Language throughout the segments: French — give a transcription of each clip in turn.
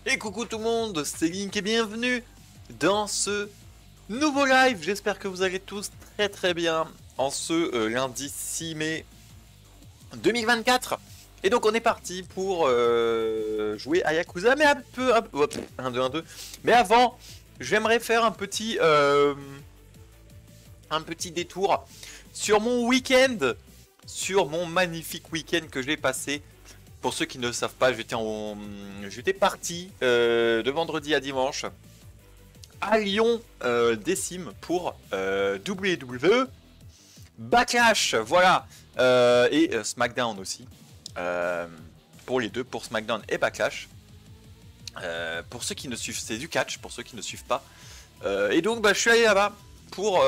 Et coucou tout le monde, c'est Link et bienvenue dans ce nouveau live. J'espère que vous allez tous très bien en ce lundi 6 mai 2024. Et donc on est parti pour jouer à Yakuza, mais hop, 1, 2, 1, 2. Mais avant, j'aimerais faire un petit détour sur mon week-end, sur mon magnifique week-end que j'ai passé. Pour ceux qui ne savent pas, j'étais parti de vendredi à dimanche à Lyon décime pour WWE Backlash, voilà, et SmackDown aussi, pour les deux, pour SmackDown et Backlash. Pour ceux qui ne suivent, c'est du catch, pour ceux qui ne suivent pas. Et donc je suis allé là-bas pour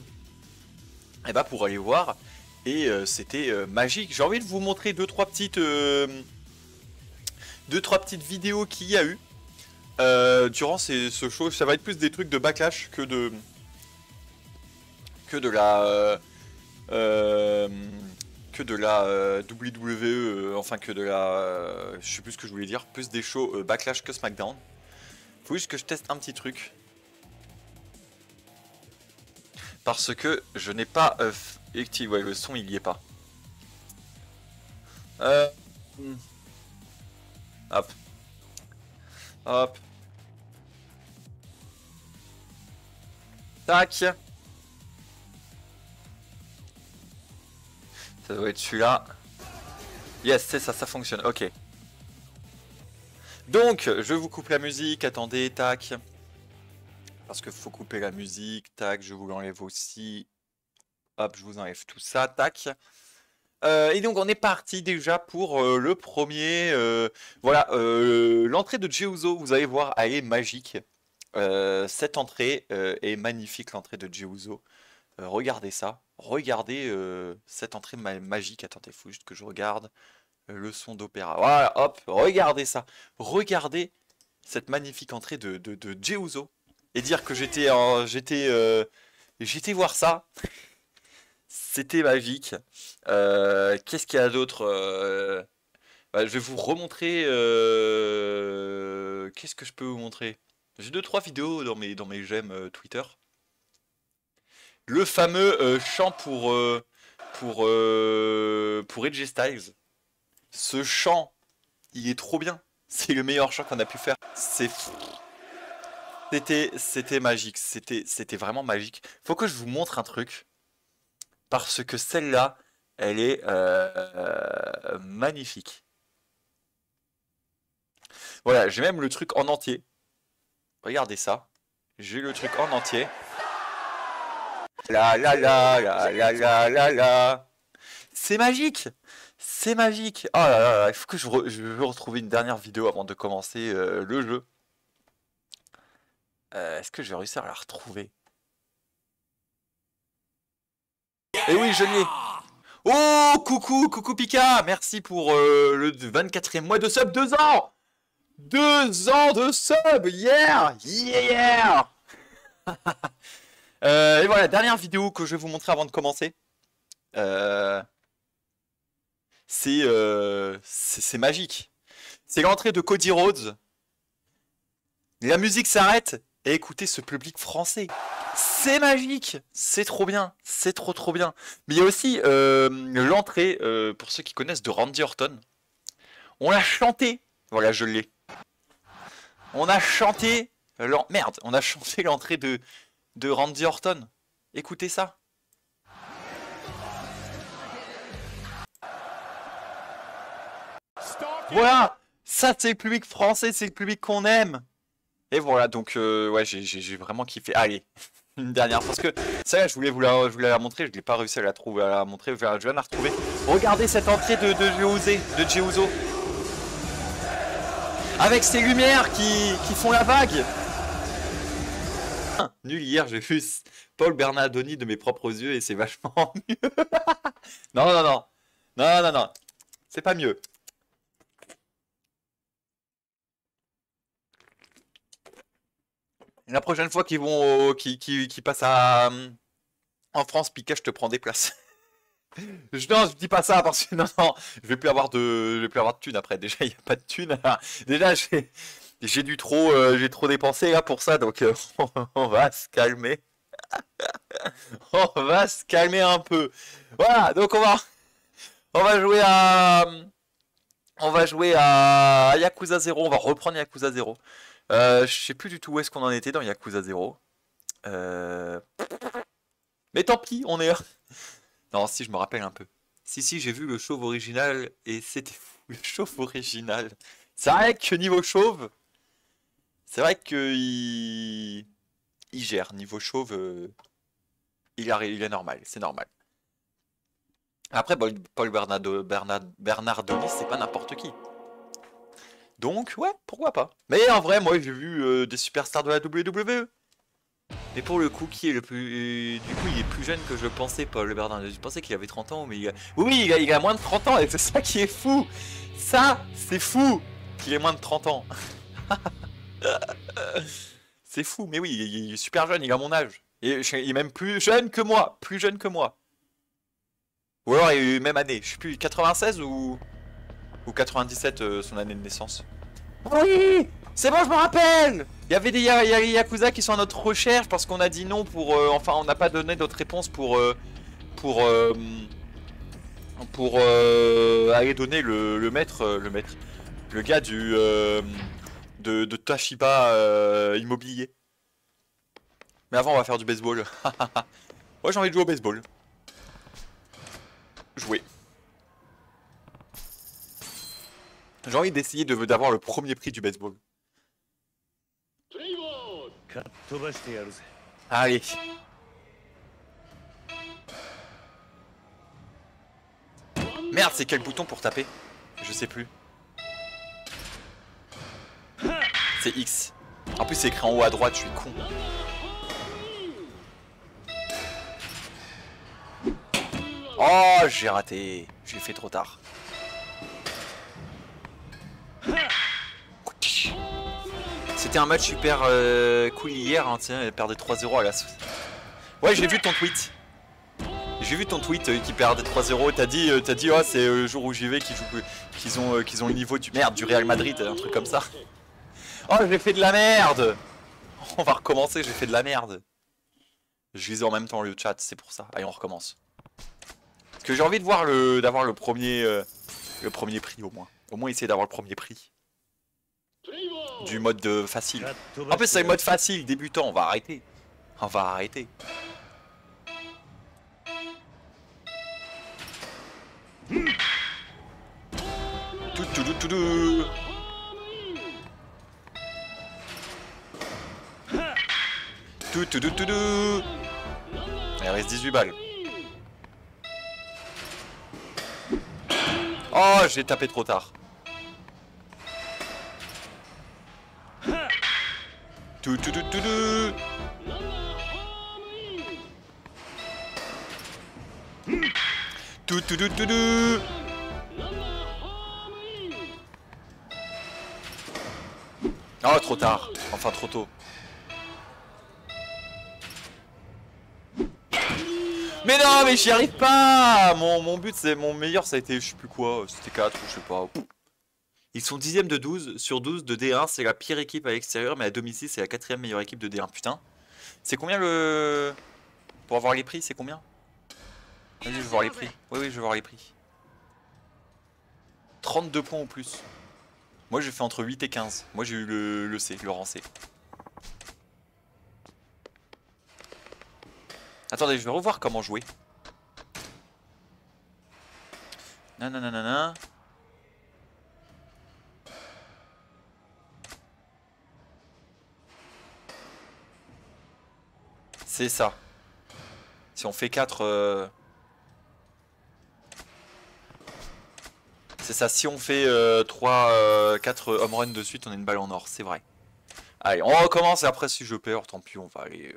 aller voir. Et c'était magique. J'ai envie de vous montrer deux trois petites vidéos qu'il y a eu durant ce show. Ça va être plus des trucs de Backlash que de la WWE, enfin que de la je sais plus ce que je voulais dire, plus des shows Backlash que SmackDown. Faut juste que je teste un petit truc parce que je n'ai pas ouais, le son il y est pas. Hop. Hop. Tac. Ça doit être celui-là. Yes, c'est ça, ça fonctionne. Ok. Donc, je vous coupe la musique. Attendez, tac. Parce qu'il faut couper la musique. Tac, je vous l'enlève aussi. Hop, je vous enlève tout ça. Tac. Et donc on est parti déjà pour le premier. Voilà, l'entrée de Jey Uso, vous allez voir, elle est magique. Cette entrée est magnifique, l'entrée de Jey Uso. Regardez ça, regardez cette entrée magique. Attendez, il faut juste que je regarde le son d'opéra. Voilà, hop, regardez ça. Regardez cette magnifique entrée de Jey Uso. Et dire que j'étais voir ça. C'était magique. Qu'est-ce qu'il y a d'autre je vais vous remontrer. Qu'est-ce que je peux vous montrer? J'ai 2-3 vidéos dans mes j'aime Twitter. Le fameux chant pour AJ Styles. Ce chant, il est trop bien. C'est le meilleur chant qu'on a pu faire. C'était magique. C'était vraiment magique. Faut que je vous montre un truc. Parce que celle-là, elle est magnifique. Voilà, j'ai même le truc en entier. Regardez ça. J'ai le truc en entier. La la la la la la la la. C'est magique. C'est magique. Oh là là là, il faut que je veux retrouver une dernière vidéo avant de commencer le jeu. Est-ce que je vais réussir à la retrouver? Et oui, je l'ai. Oh, coucou Pika. Merci pour le 24e mois de sub. 2 ans. 2 ans de sub. Yeah. Et voilà, dernière vidéo que je vais vous montrer avant de commencer. C'est magique. C'est l'entrée de Cody Rhodes. La musique s'arrête. Et écoutez ce public français. C'est magique, c'est trop bien, c'est trop bien. Mais il y a aussi l'entrée, pour ceux qui connaissent, de Randy Orton. On l'a chanté, voilà je l'ai. On a chanté, on a chanté l'entrée de Randy Orton. Écoutez ça. Voilà, ça c'est le public français, c'est le public qu'on aime. Et voilà, donc ouais, j'ai vraiment kiffé. Allez, une dernière, parce que ça, je voulais la montrer, je n'ai pas réussi à la trouver, à la montrer, je viens de la retrouver. Regardez cette entrée de Jey Uso. Avec ces lumières qui font la vague. Nul, hier, j'ai vu Paul Bernardoni de mes propres yeux et c'est vachement mieux. Non, c'est pas mieux. La prochaine fois qu'ils vont qui passent en France, Pika, je te prends des places. Non, je dis pas ça parce que non, je vais plus avoir de thunes après. Déjà, il n'y a pas de thunes. Déjà, J'ai trop dépensé là pour ça, donc on va se calmer. On va se calmer un peu. Voilà, donc on va jouer à, on va jouer à Yakuza 0. On va reprendre Yakuza 0. Je sais plus du tout où est-ce qu'on en était dans Yakuza 0. Euh, Mais tant pis, on est. Non, si je me rappelle un peu. Si, j'ai vu le chauve original et c'était fou. Le chauve original. C'est vrai que niveau chauve, c'est vrai que il gère. Niveau chauve, il est normal, c'est normal. Après, Paul Bernardoni, c'est pas n'importe qui. Donc, ouais, pourquoi pas. Mais en vrai, moi, j'ai vu des superstars de la WWE. Mais pour le coup, qui est le plus... Du coup, il est plus jeune que je le pensais, Paul Bernardoni. Je pensais qu'il avait 30 ans, mais oui, il a moins de 30 ans, et c'est ça qui est fou. Ça, c'est fou qu'il ait moins de 30 ans. C'est fou, mais oui, il est super jeune, il a mon âge. Et il est même plus jeune que moi, plus jeune que moi. Ou alors il a eu même année, je sais plus, 96 ou 97 son année de naissance. Oui, c'est bon, je me rappelle. Il y avait des Yakuza qui sont à notre recherche parce qu'on a dit non pour... enfin, on n'a pas donné d'autres réponses pour, euh, pour aller donner le maître, le gars de Tashiba Immobilier. Mais avant, on va faire du baseball. Ouais, j'ai envie de jouer au baseball. Jouer. J'ai envie d'essayer d'avoir le premier prix du baseball. Allez. Merde, c'est quel bouton pour taper? Je sais plus. C'est X. En plus, c'est écrit en haut à droite, je suis con. Oh, j'ai raté. J'ai fait trop tard. C'était un match super cool hier, hein, tiens, elle perdait 3-0 à la... Ouais, j'ai vu ton tweet. J'ai vu ton tweet qui perdait 3-0. T'as dit oh, c'est le jour où j'y vais qu'ils ont le niveau du merde du Real Madrid, un truc comme ça. Oh, j'ai fait de la merde. On va recommencer, j'ai fait de la merde. Je lisais en même temps le chat, c'est pour ça. Allez, on recommence. Parce que j'ai envie de voir d'avoir le premier prix au moins. Au moins essayer d'avoir le premier prix. Du mode facile. En plus c'est le mode facile, débutant, on va arrêter. On va arrêter. Tout. Il reste 18 balles. Oh, j'ai tapé trop tard. Tout. Oh, trop tard. Enfin, trop tôt. Mais non, mais j'y arrive pas. Mon but, c'est mon meilleur, ça a été, je sais plus quoi, c'était 4 ou je sais pas. Ils sont 10ème de 12 sur 12 de D1, c'est la pire équipe à l'extérieur, mais à domicile, c'est la 4ème meilleure équipe de D1. Putain. C'est combien le... Pour avoir les prix, c'est combien? Vas-y, je veux voir les prix. Oui, je veux voir les prix. 32 points ou plus. Moi, j'ai fait entre 8 et 15. Moi, j'ai eu le C, le rang C. Attendez, je vais revoir comment jouer. Nanana. C'est ça. Si on fait 4... C'est ça, si on fait 4 home run de suite, on a une balle en or, c'est vrai. Allez, on recommence et après si je perds, tant pis, on va aller...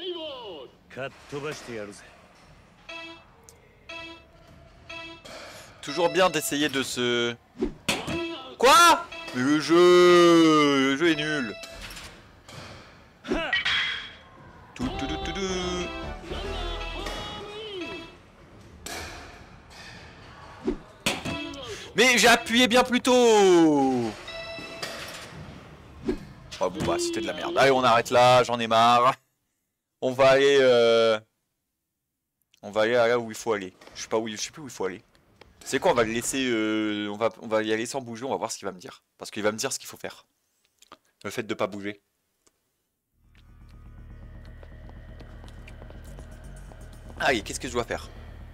Toujours bien d'essayer de se... Quoi? Mais le jeu est nul. Tout. Mais j'ai appuyé bien plus tôt. Oh, bon bah c'était de la merde. Allez, on arrête là, j'en ai marre. On va aller là où il faut aller. Je sais pas où, je sais plus où il faut aller. C'est quoi, on va le laisser on va y aller sans bouger, on va voir ce qu'il va me dire. Parce qu'il va me dire ce qu'il faut faire. Le fait de pas bouger. Allez, qu'est-ce que je dois faire?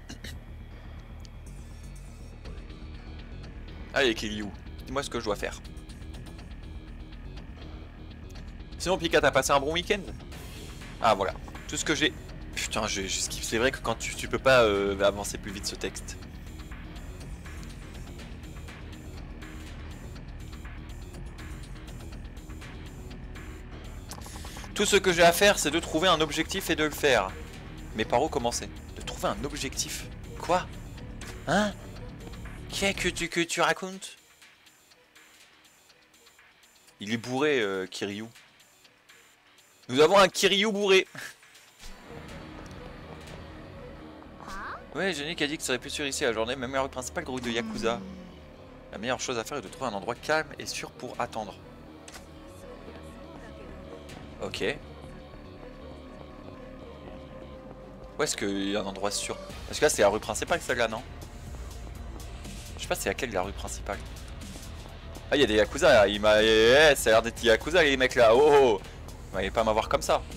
Allez, Kiryu, dis-moi ce que je dois faire. Sinon, Pika, t'as passé un bon week-end? Ah, voilà. Tout ce que j'ai... Putain, j'ai skip. C'est vrai que quand tu peux pas avancer plus vite ce texte. Tout ce que j'ai à faire, c'est de trouver un objectif et de le faire. Mais par où commencer? De trouver un objectif? Quoi? Hein? Qu'est-ce que tu racontes? Il est bourré, Kiryu. Nous avons un Kiryu bourré. Ouais, Jenny qui a dit que ça aurait pu sur ici la journée, même la rue principale, groupe de Yakuza. La meilleure chose à faire est de trouver un endroit calme et sûr pour attendre. Ok. Où est-ce qu'il y a un endroit sûr? Parce que là c'est la rue principale celle-là, non? Je sais pas c'est laquelle la rue principale. Ah il y a des Yakuza là, il m'a... ça a l'air d'être Yakuza les mecs là, oh, vous m'allez pas m'avoir comme ça.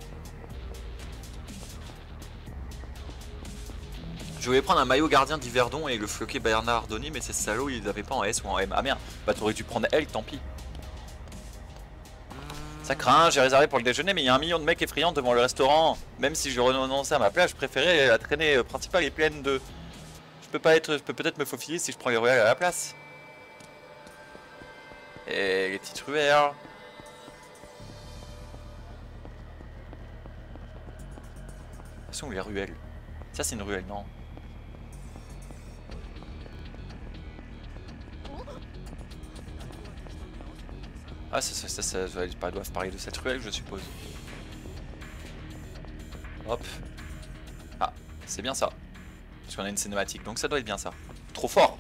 Je voulais prendre un maillot gardien d'Yverdon et le floqué Bernardoni, mais ces salauds ils avaient pas en S ou en M. Ah merde, bah t'aurais dû prendre L, tant pis. Ça craint, j'ai réservé pour le déjeuner, mais il y a un million de mecs effrayants devant le restaurant. Même si je renonçais à ma place, je préférais la traînée principale est pleine de... Je peux peut-être me faufiler si je prends les royales à la place. Et les petites ruelles. Où sont les ruelles? Ça c'est une ruelle, non? Ah ça doivent parler de cette ruelle je suppose. Hop. Ah, c'est bien ça. Parce qu'on a une cinématique, donc ça doit être bien ça. Trop fort!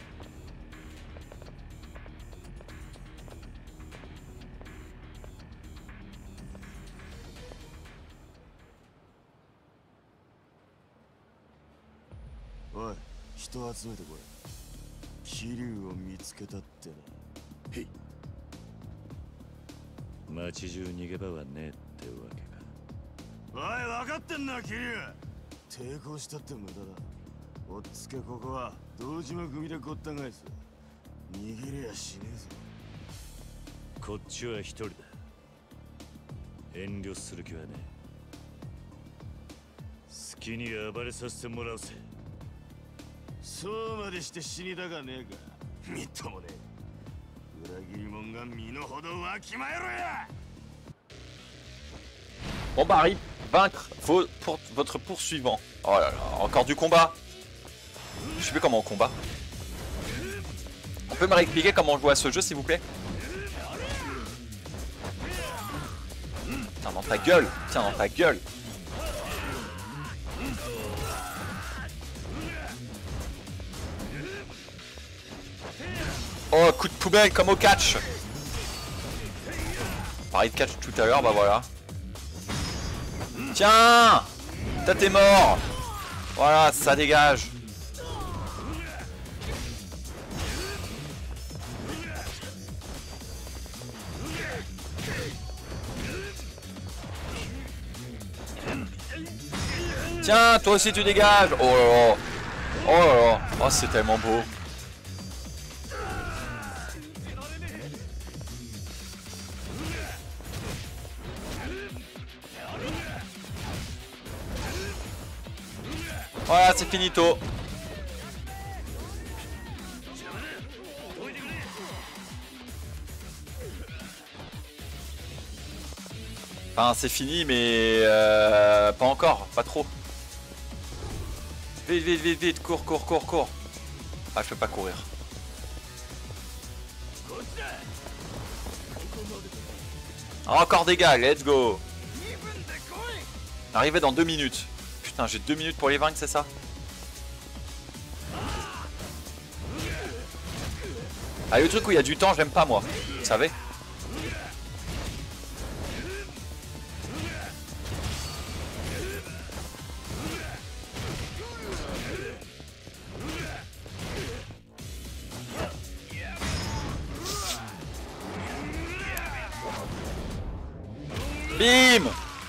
Ouais, 人集めてこい。桐生を見つけたってな。へい。町中逃げ場はねえってわけか。おい、分かってんな、桐生。抵抗したって無駄だ。おっつけここは堂島組でごった返す。逃げりゃ死ねえぞ。こっちは一人だ。遠慮する気はねえ。好きに暴れさせてもらうぜ。そうまでして死にたかねえか。みっともねえ。裏切り者が身の程わきまえろや。 Bon bah arrive, vaincre votre poursuivant. Oh là là, encore du combat. Je sais plus comment on combat. On peut me réexpliquer comment on joue à ce jeu s'il vous plaît? Tiens dans ta gueule, tiens dans ta gueule. Oh, coup de poubelle comme au catch. Pareil de catch tout à l'heure, bah voilà. Tiens, t'es mort. Voilà, ça dégage. Tiens, toi aussi tu dégages. Oh là là. Oh là là. Oh, c'est tellement beau. Voilà, c'est finito. Enfin, c'est fini, mais pas encore, pas trop. Vite, vite, vite, vite, cours, cours, cours, cours. Ah, je peux pas courir. Encore des gars, let's go. Arrivé dans 2 minutes. Putain, j'ai 2 minutes pour les vaincre, c'est ça? Ah, le truc où il y a du temps, j'aime pas moi. Vous savez? Bim.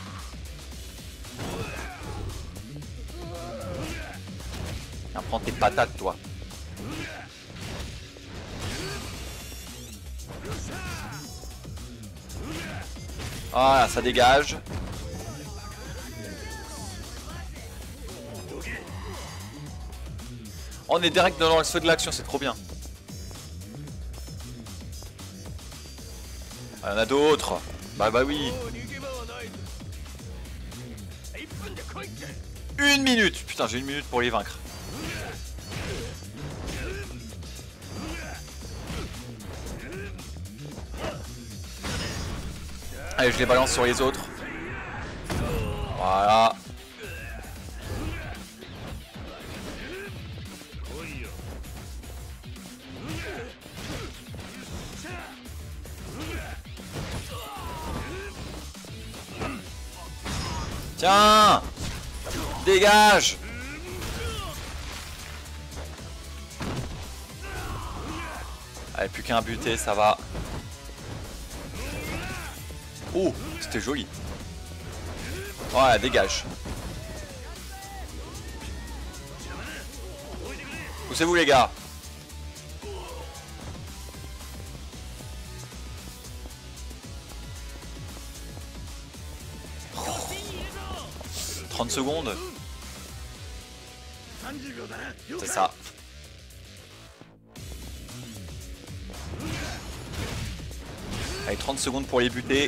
Tiens, prends tes patates, toi. Voilà, ça dégage. On est direct dans le feu de l'action, c'est trop bien. Il y en a d'autres. Bah oui. 1 minute. Putain, j'ai 1 minute pour les vaincre. Allez, je les balance sur les autres. Voilà. Tiens! Dégage! Allez, plus qu'un buté, ça va. Oh, c'était joli. Voilà, dégage. Poussez-vous les gars. Oh. 30 secondes. C'est ça. Allez, 30 secondes pour les buter.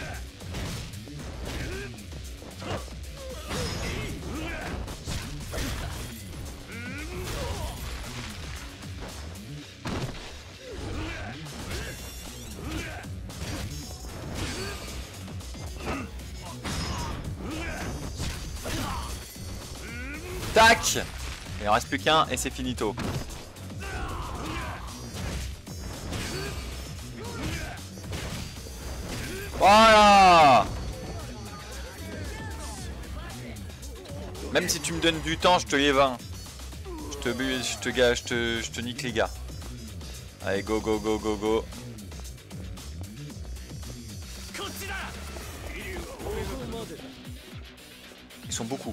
Tac! Il en reste plus qu'un et c'est finito. Voilà! Même si tu me donnes du temps, je te les vins. Je te nique les gars. Allez, go, go, go, go, go. Ils sont beaucoup.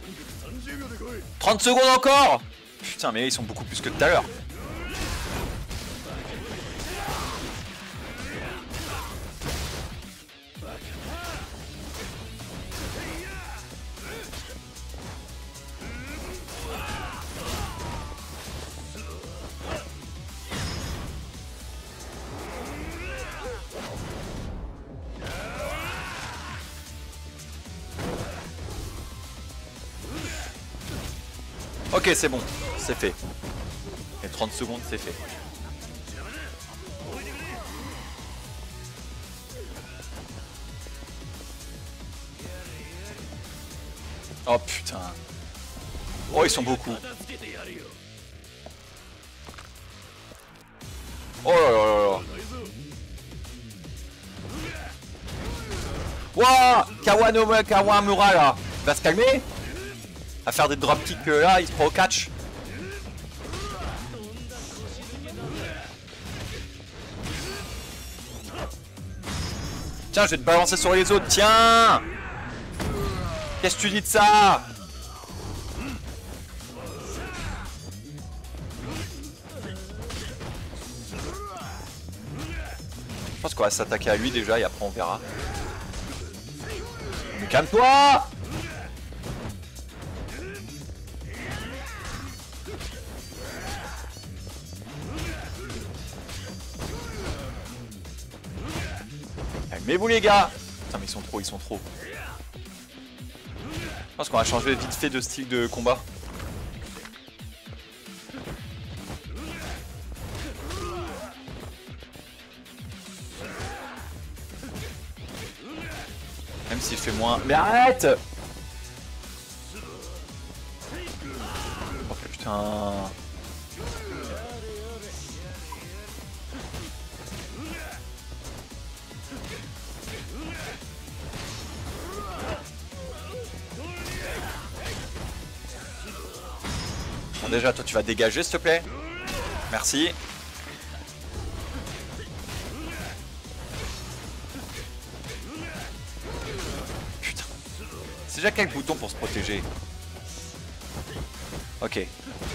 30 secondes encore! Putain, mais ils sont beaucoup plus que tout à l'heure. Ok, c'est bon, c'est fait. Et 30 secondes, c'est fait. Oh putain. Oh, ils sont beaucoup. Oh là là là là. Wouah, Kawamura là. Il va se calmer. À faire des dropkicks là, il se prend au catch. Tiens, je vais te balancer sur les autres, tiens. Qu'est-ce que tu dis de ça? Je pense qu'on va s'attaquer à lui déjà et après on verra. Mais calme-toi! Calmez-vous les gars! Putain mais ils sont trop, ils sont trop. Je pense qu'on va changer vite fait de style de combat. Même s'il fait moins... Mais arrête! Oh putain... Bon déjà toi tu vas dégager s'il te plaît. Merci. déjà quel bouton pour se protéger? Ok.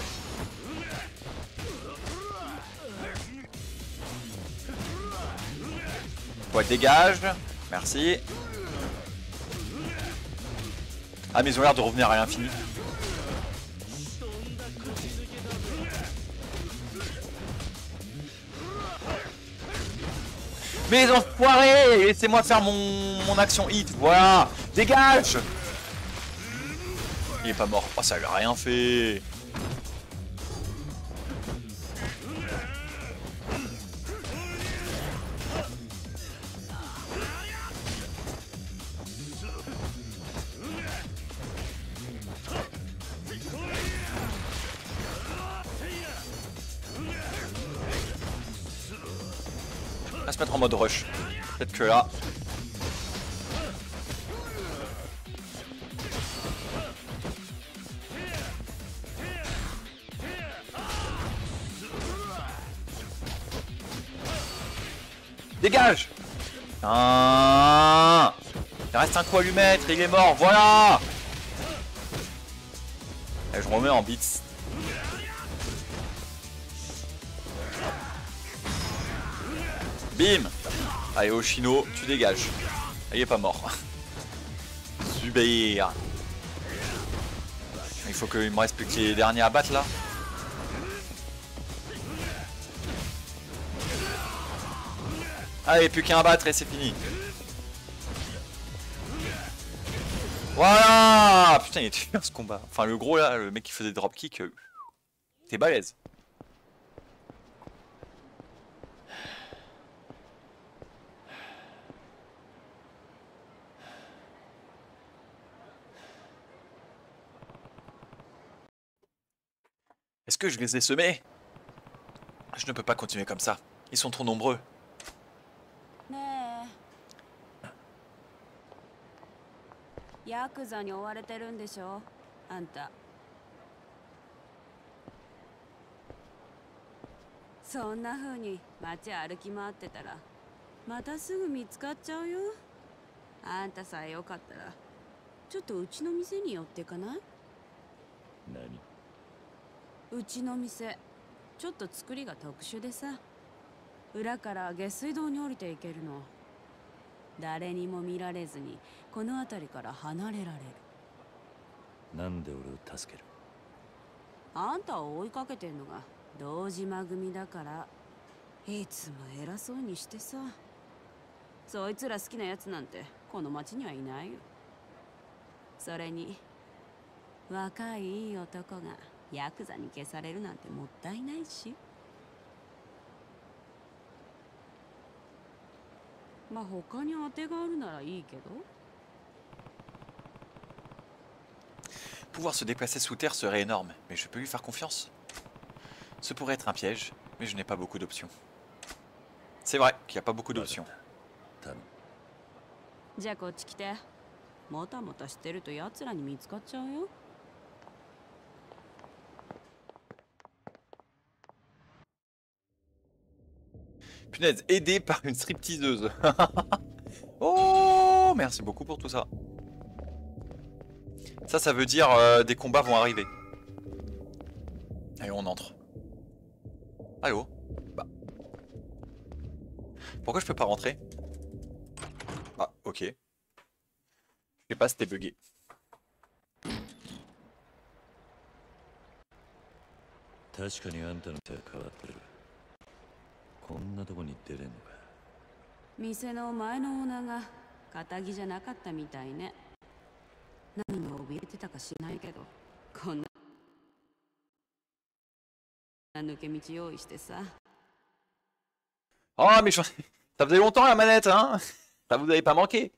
Ouais, dégage. Merci. Ah, mais ils ont l'air de revenir à l'infini. Mais les enfoirés! Laissez-moi faire mon action hit. Voilà. Dégage! Il est pas mort. Oh, ça lui a rien fait. On va se mettre en mode rush. Peut-être que là... Dégage! Ah, il reste un coup à lui mettre, il est mort, voilà! Et je remets en bits. Bim! Allez, Oshino, tu dégages. Il est pas mort. Super! Il faut qu'il me reste plus que les derniers à battre là. Allez, plus qu'un à battre et c'est fini. Voilà! Putain, il était bien ce combat. Enfin, le gros là, le mec qui faisait dropkick, t'es balèze. Est-ce que je les ai semés? Je ne peux pas continuer comme ça. Ils sont trop nombreux. Nani? うちの店ちょっと作りが特殊でさ、裏から下水道に降りていけるの。誰にも見られずにこの辺りから離れられる。 なんで俺を助ける？ あんたを追いかけてんのが堂島組だから。いつも偉そうにしてさ。そいつら好きなやつなんてこの町にはいないよ。それに若いいい男がヤクザに消されるなんてもったいないし。まあ他に当てがあるならいいけど。 Pouvoir se déplacer sous terre serait énorme, mais je peux lui faire confiance. Ce pourrait être un piège, mais je n'ai pas beaucoup d'options. C'est vrai qu'il n'y a pas beaucoup d'options. じゃあこっち来て。もたもたしてると奴らに見つかっちゃうよ。 Punaise, aidé par une stripteaseuse. Oh, merci beaucoup pour tout ça. Ça veut dire des combats vont arriver. Allez, on entre. Allô? Bah. Pourquoi je peux pas rentrer? Ah, ok. Je sais pas, c'était bugué. 店の前のオーナーが堅気じゃなかったみたいね。何に怯えてたか知らないけど、こんな抜け道用意してさ。 Oh, mais ça faisait longtemps la manette, hein? Ça vous avait pas manqué?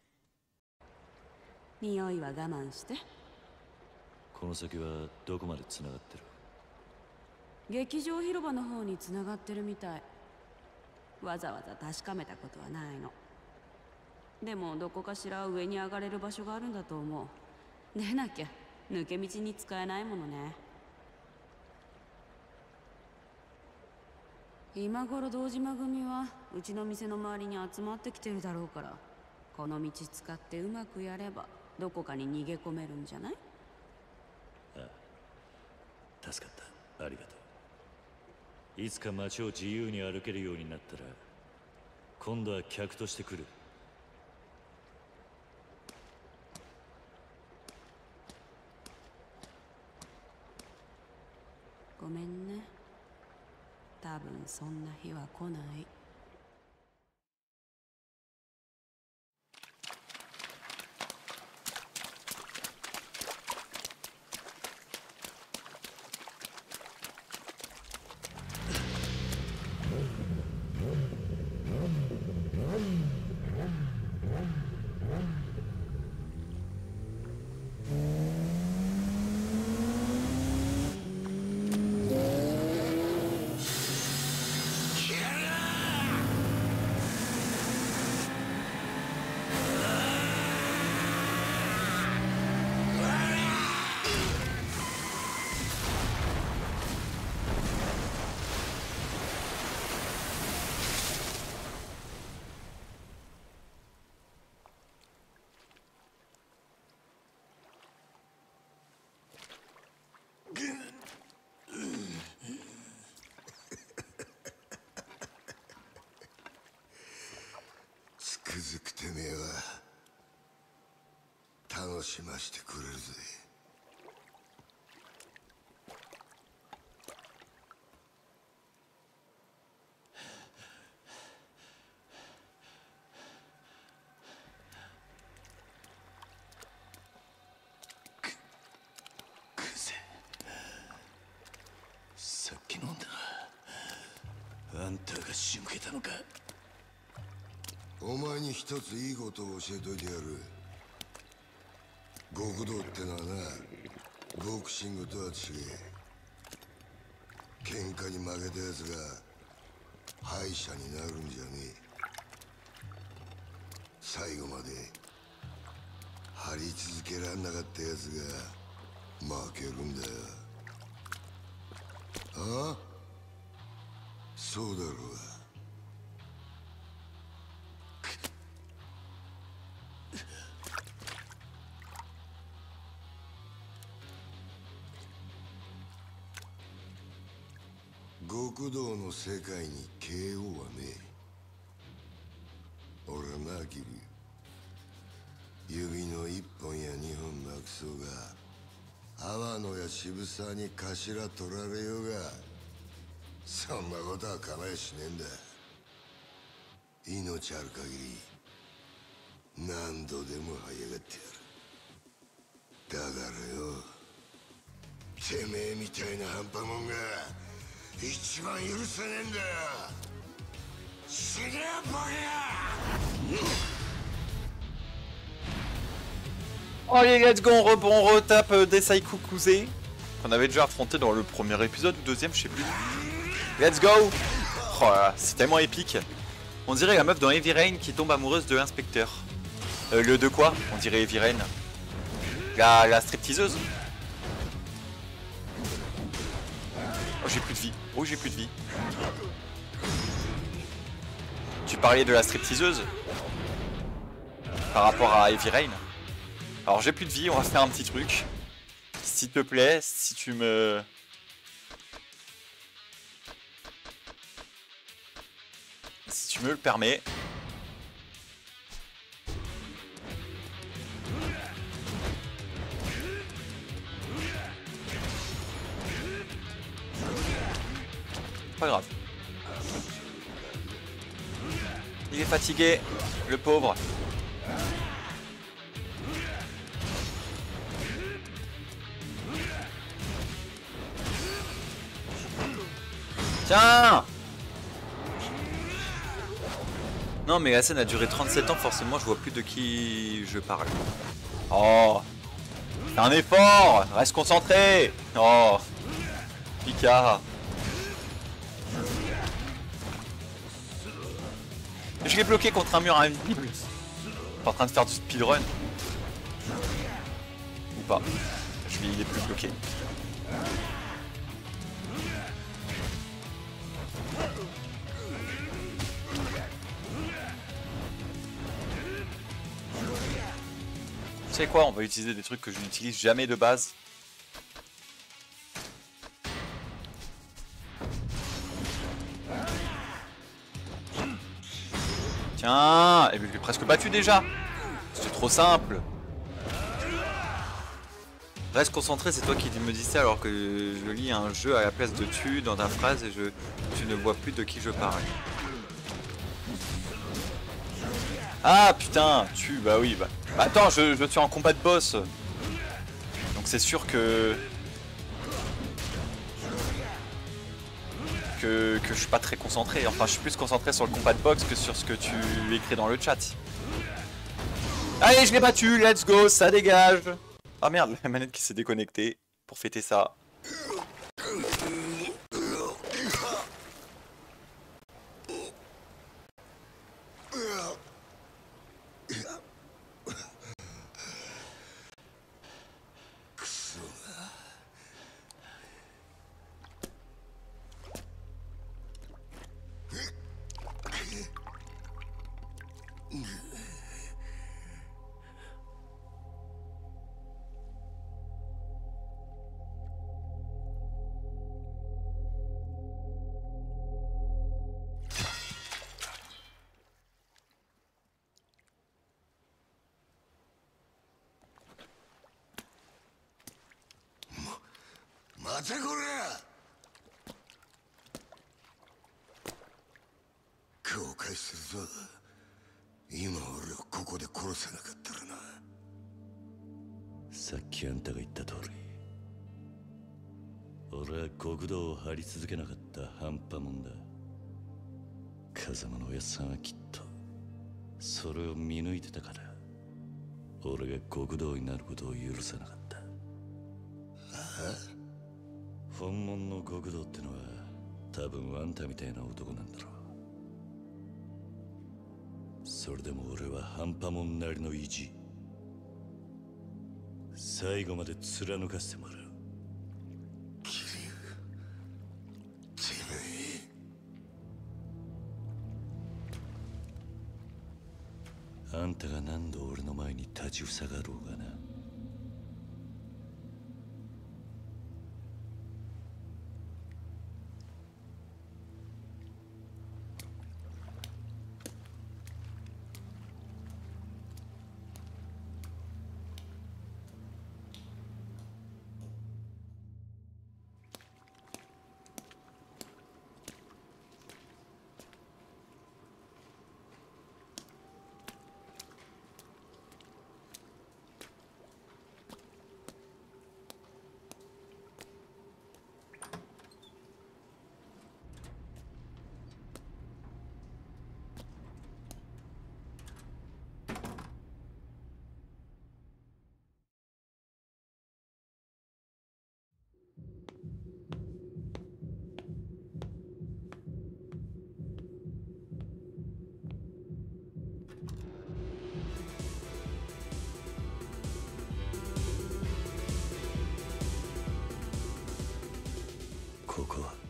匂いは我慢して。 この先はどこまで繋がってる？ 劇場広場の方に繋がってるみたい。わざわざ確かめたことはないの。でもどこかしら上に上がれる場所があるんだと思う。でなきゃ抜け道に使えないものね。今頃堂島組はうちの店の周りに集まってきてるだろうから、この道使ってうまくやればどこかに逃げ込めるんじゃない？ 助かった。ありがとう。いつか街を自由に歩けるようになったら今度は客として来る。 ごめんね。多分そんな日は来ない。 つくづくてめえは楽しましてくれるぜ。 さっき飲んだあんたが仕向けたのか。 お前に一ついいことを教えといてやる。極道ってのはな、ボクシングとは違え。喧嘩に負けたやつが敗者になるんじゃねえ。最後まで張り続けらんなかったやつが負けるんだよ。ああ、そうだろうが。極道の世界に KO はねえ。俺はな、キリュウ。指の1本や2本なくそうが、阿波野や渋沢に頭取られようが、そんなことは構えしねえんだ。命ある限り何度でも這い上がってやる。だからよ、てめえみたいな半端もんが一番許せねえんだよ。死ねえボケや。 Allez, let's go, on retape Desaiku Kuze, qu'on avait déjà affronté dans le premier épisode ou deuxième, je sais plus. Let's go. Oh là là, c'est tellement épique. On dirait la meuf dans Heavy Rain qui tombe amoureuse de l'inspecteur. Le de quoi? On dirait Heavy Rain. La stripteaseuse. Oh, j'ai plus de vie. Oh, j'ai plus de vie. Tu parlais de la stripteaseuse par rapport à Heavy Rain. Alors j'ai plus de vie, on va faire un petit truc. S'il te plaît, si tu me... Si tu me le permets. Pas grave. Il est fatigué, le pauvre. Tiens! Non mais la scène a duré 37 ans, forcément je vois plus de qui je parle. Oh! Fais un effort! Reste concentré! Oh! Picard! Je l'ai bloqué contre un mur invisible. En train de faire du speedrun. Ou pas. Il est plus bloqué. Tu sais quoi, on va utiliser des trucs que je n'utilise jamais de base. Tiens, et je l'ai presque battu déjà. C'est trop simple. Reste concentré, c'est toi qui me dis ça alors que je lis un jeu à la place de tu dans ta phrase et tu ne vois plus de qui je parle. Ah putain, tu, bah oui, bah attends, je suis en combat de boss. Donc c'est sûr que je suis pas très concentré. Enfin, je suis plus concentré sur le combat de boxe que sur ce que tu écris dans le chat. Allez, je l'ai battu, let's go, ça dégage. Ah merde, la manette qui s'est déconnectée pour fêter ça. またこれ後悔するぞ。今俺をここで殺さなかったらな。 さっきあんたが言った通り、俺は極道を張り続けなかった半端もんだ。風間のおやっさんはきっとそれを見抜いてたから、俺が極道になることを許さなかった。本物の極道ってのは多分あんたみたいな男なんだろう。それでも俺は半端もんなりの意地、最後まで貫かせてもらう。 桐生、てめえ。あんたが何度俺の前に立ちふさがろうがな。ここは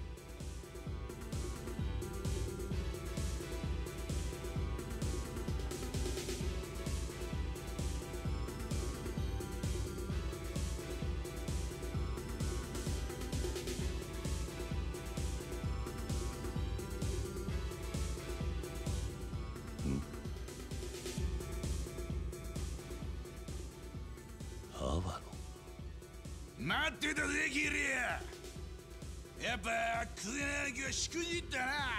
アワノ。 待ってたぜキリア。やっぱクゼナギはしくじった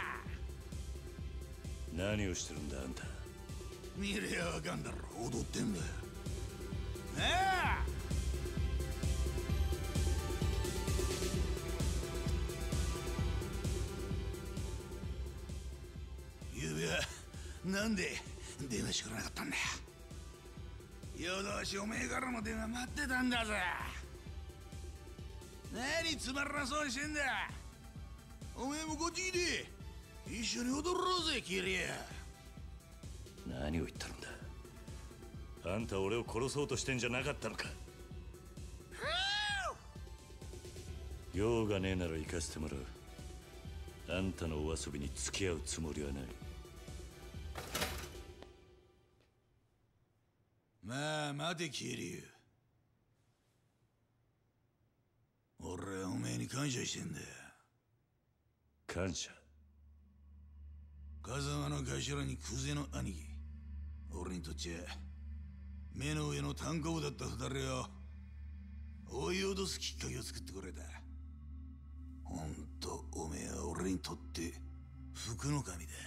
な。 何をしてるんだあんた。 見りゃわかんだろ、踊ってんだよ。ああ、ゆうべはなんで電話してくれなかったんだよ。夜通しおめえからの電話待ってたんだぜ。何つまらなそうにしてんだ。おめえもこっち来て一緒に踊ろうぜキリア。 何を言ってるんだ。あんた俺を殺そうとしてんじゃなかったのか。用がねえなら行かせてもらう。あんたのお遊びに付き合うつもりはない。 まあ待て桐生。俺はおめえに感謝してんだよ。 感謝。 風間の頭にクゼの兄貴。俺にとっちゃ目の上の単行部だった二人を追い脅すきっかけを作ってくれた。ほんとおめえは俺にとって福の神だ。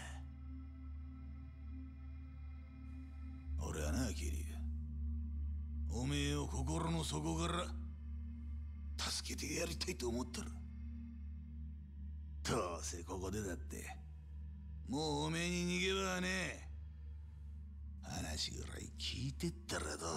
俺はな桐生、おめえを心の底から助けてやりたいと思ったら、どうせここでだってもうおめえに逃げ場はねえ。話ぐらい聞いてったらどうだ。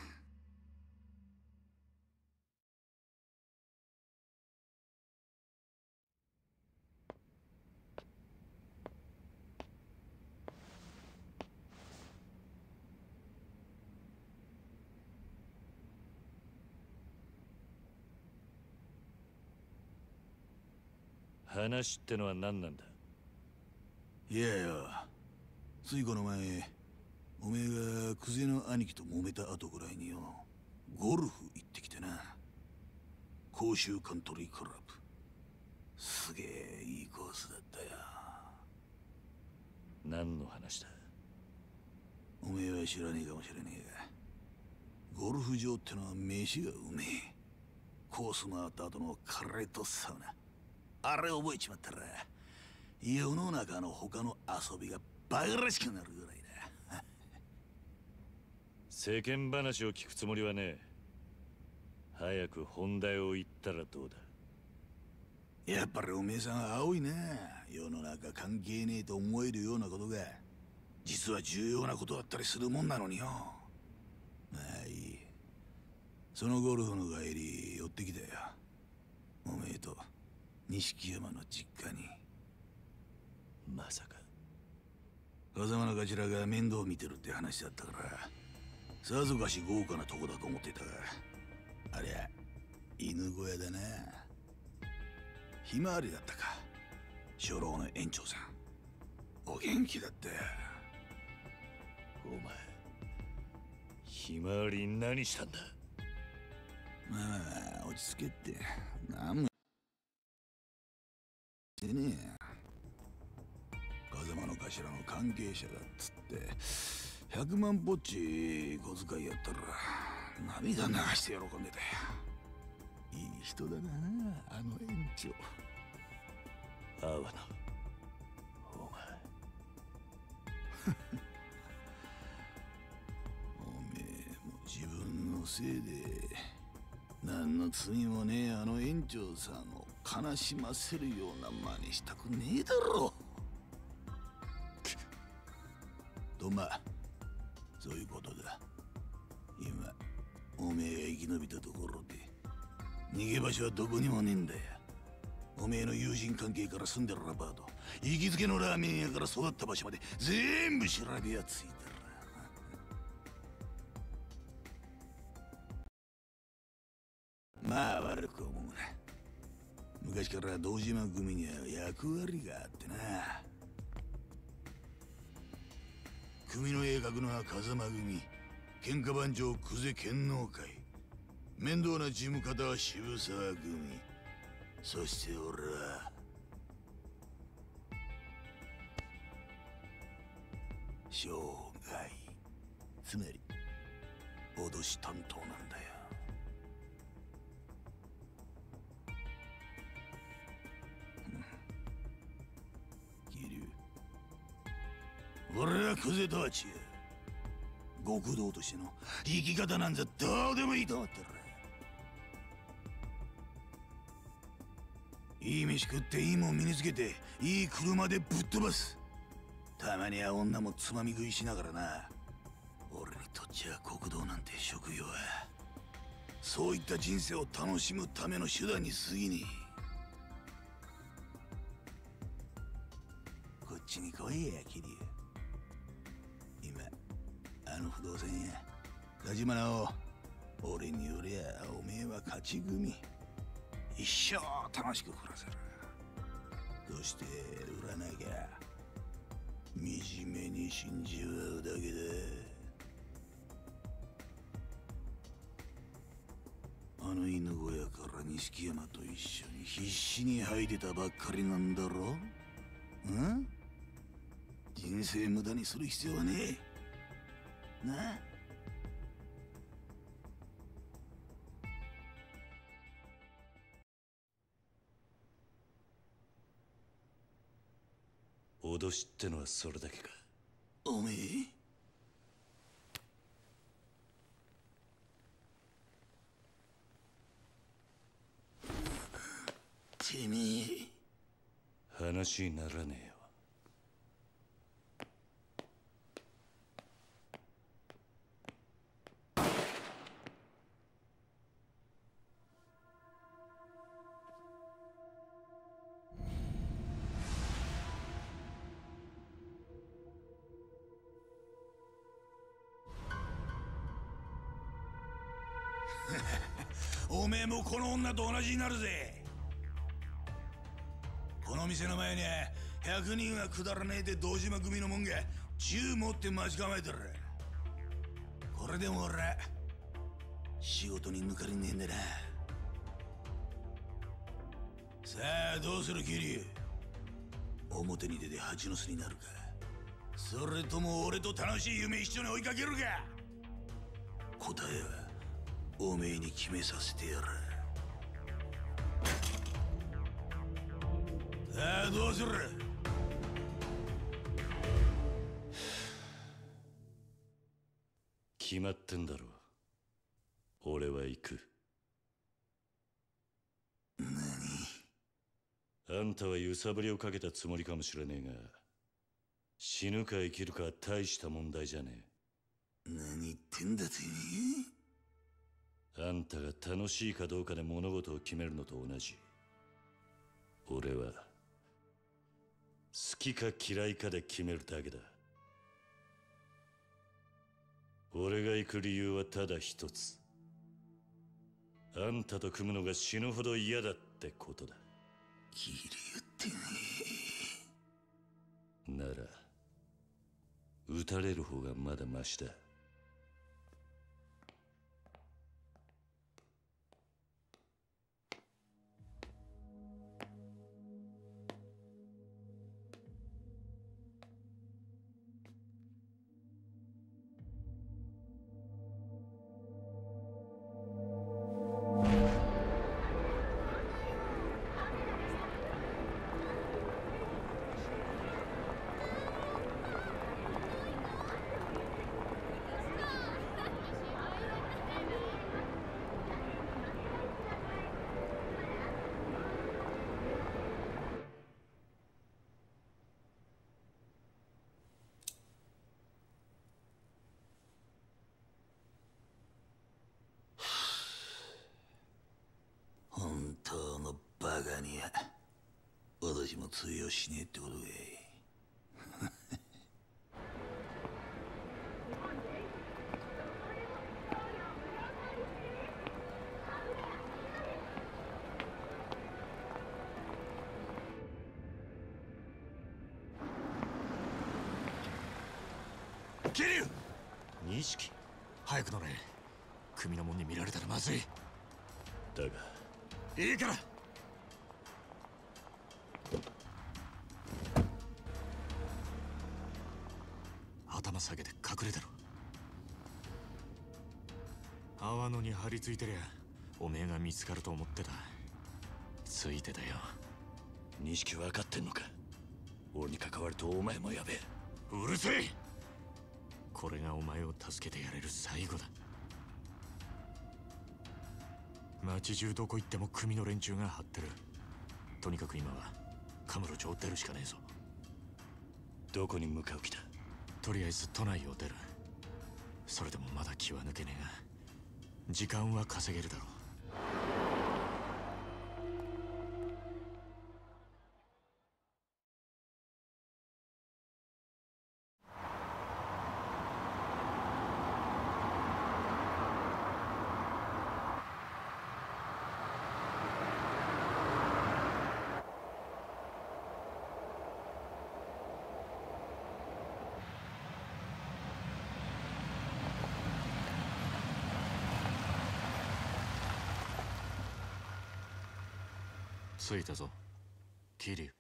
話ってのは何なんだ。 いやよ、ついこの前おめえがクゼの兄貴と揉めた後ぐらいによ、ゴルフ行ってきてな。甲州カントリークラブ、すげえいいコースだったよ。 何の話だ。 おめえは知らねえかもしれねえが、ゴルフ場ってのは飯がうめえ。コース回った後のカレーとサウナ、あれ覚えちまったら世の中の他の遊びがバカらしくなるぐらいだ。 世間話を聞くつもりはねえ。早く本題を言ったらどうだ。 やっぱりおめえさんは青いな。世の中関係ねえと思えるようなことが実は重要なことだったりするもんなのによ。まあいい。そのゴルフの帰り寄ってきたよ、おめえと錦山の実家に。 まさか風間の頭が面倒見てるって話だったから、さぞかし豪華なとこだと思ってたが、ありゃ犬小屋だな。ひまわりだったか、初老の園長さん。お元気だったよ。 お前ひまわりに何したんだ。 まあ落ち着けって何もしてねえ。風間の頭の関係者だっつって100万ぽっち小遣いやったら涙流して喜んでたよ。いい人だなあの園長。 阿波野、お前おめえも自分のせいで何の罪もねえあの園長さんを悲しませるような真似したくねえだろ。とまあそういうことだ。今おめえが生き延びたところで逃げ場所はどこにもねえんだよ。おめえの友人関係から住んでるアパート、行きつけのラーメン屋から育った場所まで全部調べやついてる。まあ悪く思うな。昔から堂島組には役割があってな。組の鋭角のは風間組、喧嘩番長久世剣能会、面倒な事務方は渋沢組、そして俺は生涯、つまり脅し担当なんだよ。俺はクゼとは違う。極道としての生き方なんざどうでもいいと思ってる。いい飯食っていいもん身につけていい車でぶっ飛ばす。たまには女もつまみ食いしながらな。俺にとっちゃ極道なんて職業はそういった人生を楽しむための手段に過ぎねえ。こっちに来いや桐生。今あの不動産屋ガジマナを俺によりゃおめえは勝ち組。一生楽しく暮らせる。そして売らなきゃ惨めに死んじまうだけだ。 錦山と一緒に必死に這い出たばっかりなんだろ。ん？人生無駄にする必要はねえ。なあ。 脅しってのはそれだけか。 おめえてめえ話にならねえよ。 おめえもこの女と同じになるぜ。この店の前に100人はくだらねえで堂島組のもんが銃持って待ち構えてる。これでも俺仕事に抜かりねえんだな。さあどうする桐生。表に出て蜂の巣になるか、それとも俺と楽しい夢一緒に追いかけるか。答えはおめえに決めさせてやる。さあどうする。 決まってんだろ。俺は行く。あんたは揺さぶりをかけたつもりかもしれねえが、死ぬか生きるかは大した問題じゃね何言ってんだてえ。あんたが楽しいかどうかで物事を決めるのと同じ。俺は好きか嫌いかで決めるだけだ。俺が行く理由はただ一つ。あんたと組むのが死ぬほど嫌だってことだ。 桐生ってなら撃たれる方がまだマシだ。 本当のバカには私も通用しねえってことかい。 桐生！錦！ 早く乗れ。組の者に見られたらまずい。 だがいいから。頭下げて隠れてろ。泡野に張り付いてりゃおめえが見つかると思ってた。ついてたよ。 錦分かってんのか。俺に関わるとお前もやべえ。 うるせえ。これがお前を助けてやれる最後だ。町中どこ行っても組の連中が張ってる。とにかく今はカムロ町を出るしかねえぞ。 どこに向かう気だ。 とりあえず都内を出る。それでもまだ気は抜けねえが時間は稼げるだろう。 着いたぞ桐生。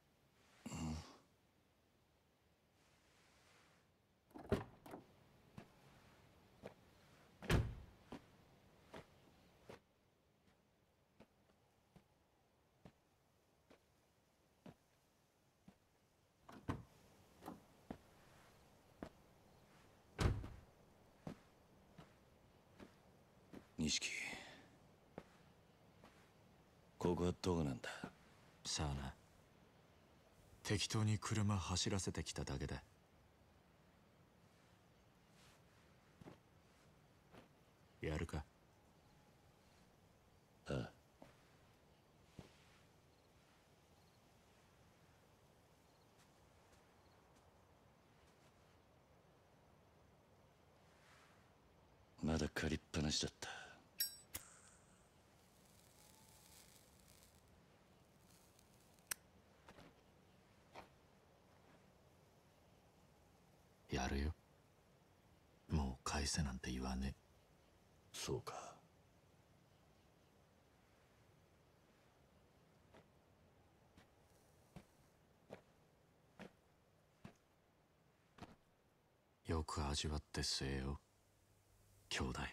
錦、ここはどこなんだ？ さあな。適当に車走らせてきただけだ。やるか？ ああ。まだ借りっぱなしだった。 やるよ。もう返せなんて言わねえ。 そうか。 よく味わって据えよ、兄弟。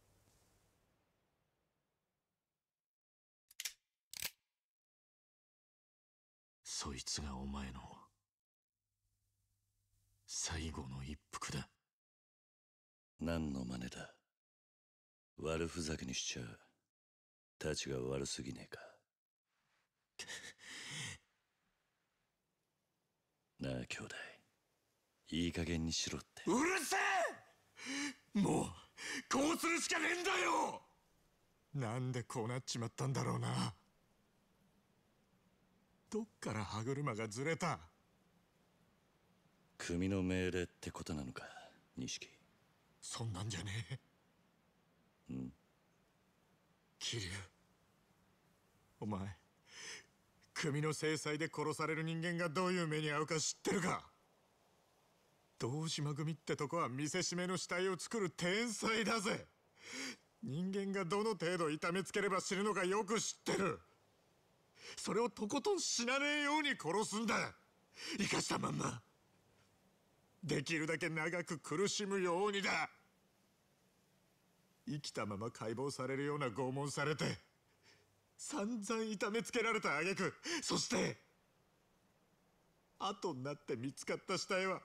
そいつがお前の最後の一服だ。 何の真似だ。悪ふざけにしちゃたちが悪すぎねえか。なあ兄弟、いい加減にしろって。 うるせえ！もうこうするしかねえんだよ。なんでこうなっちまったんだろうな。どっから歯車がずれた？ 組の命令ってことなのか、錦。 そんなんじゃねえ。桐生、お前組の制裁で殺される人間がどういう目に遭うか知ってるか？堂島組ってとこは見せしめの死体を作る天才だぜ。人間がどの程度痛めつければ死ぬのかよく知ってる。それをとことん死なねえように殺すんだ。生かしたまんまできるだけ長く苦しむようにだ。生きたまま解剖されるような拷問されて散々痛めつけられた挙句、そして後になって見つかった死体は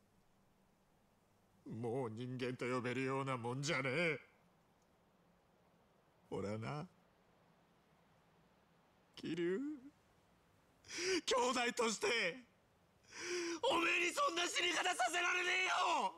もう人間と呼べるようなもんじゃねえ。俺はな、桐生、兄弟としておめえにそんな死に方させられねえよ。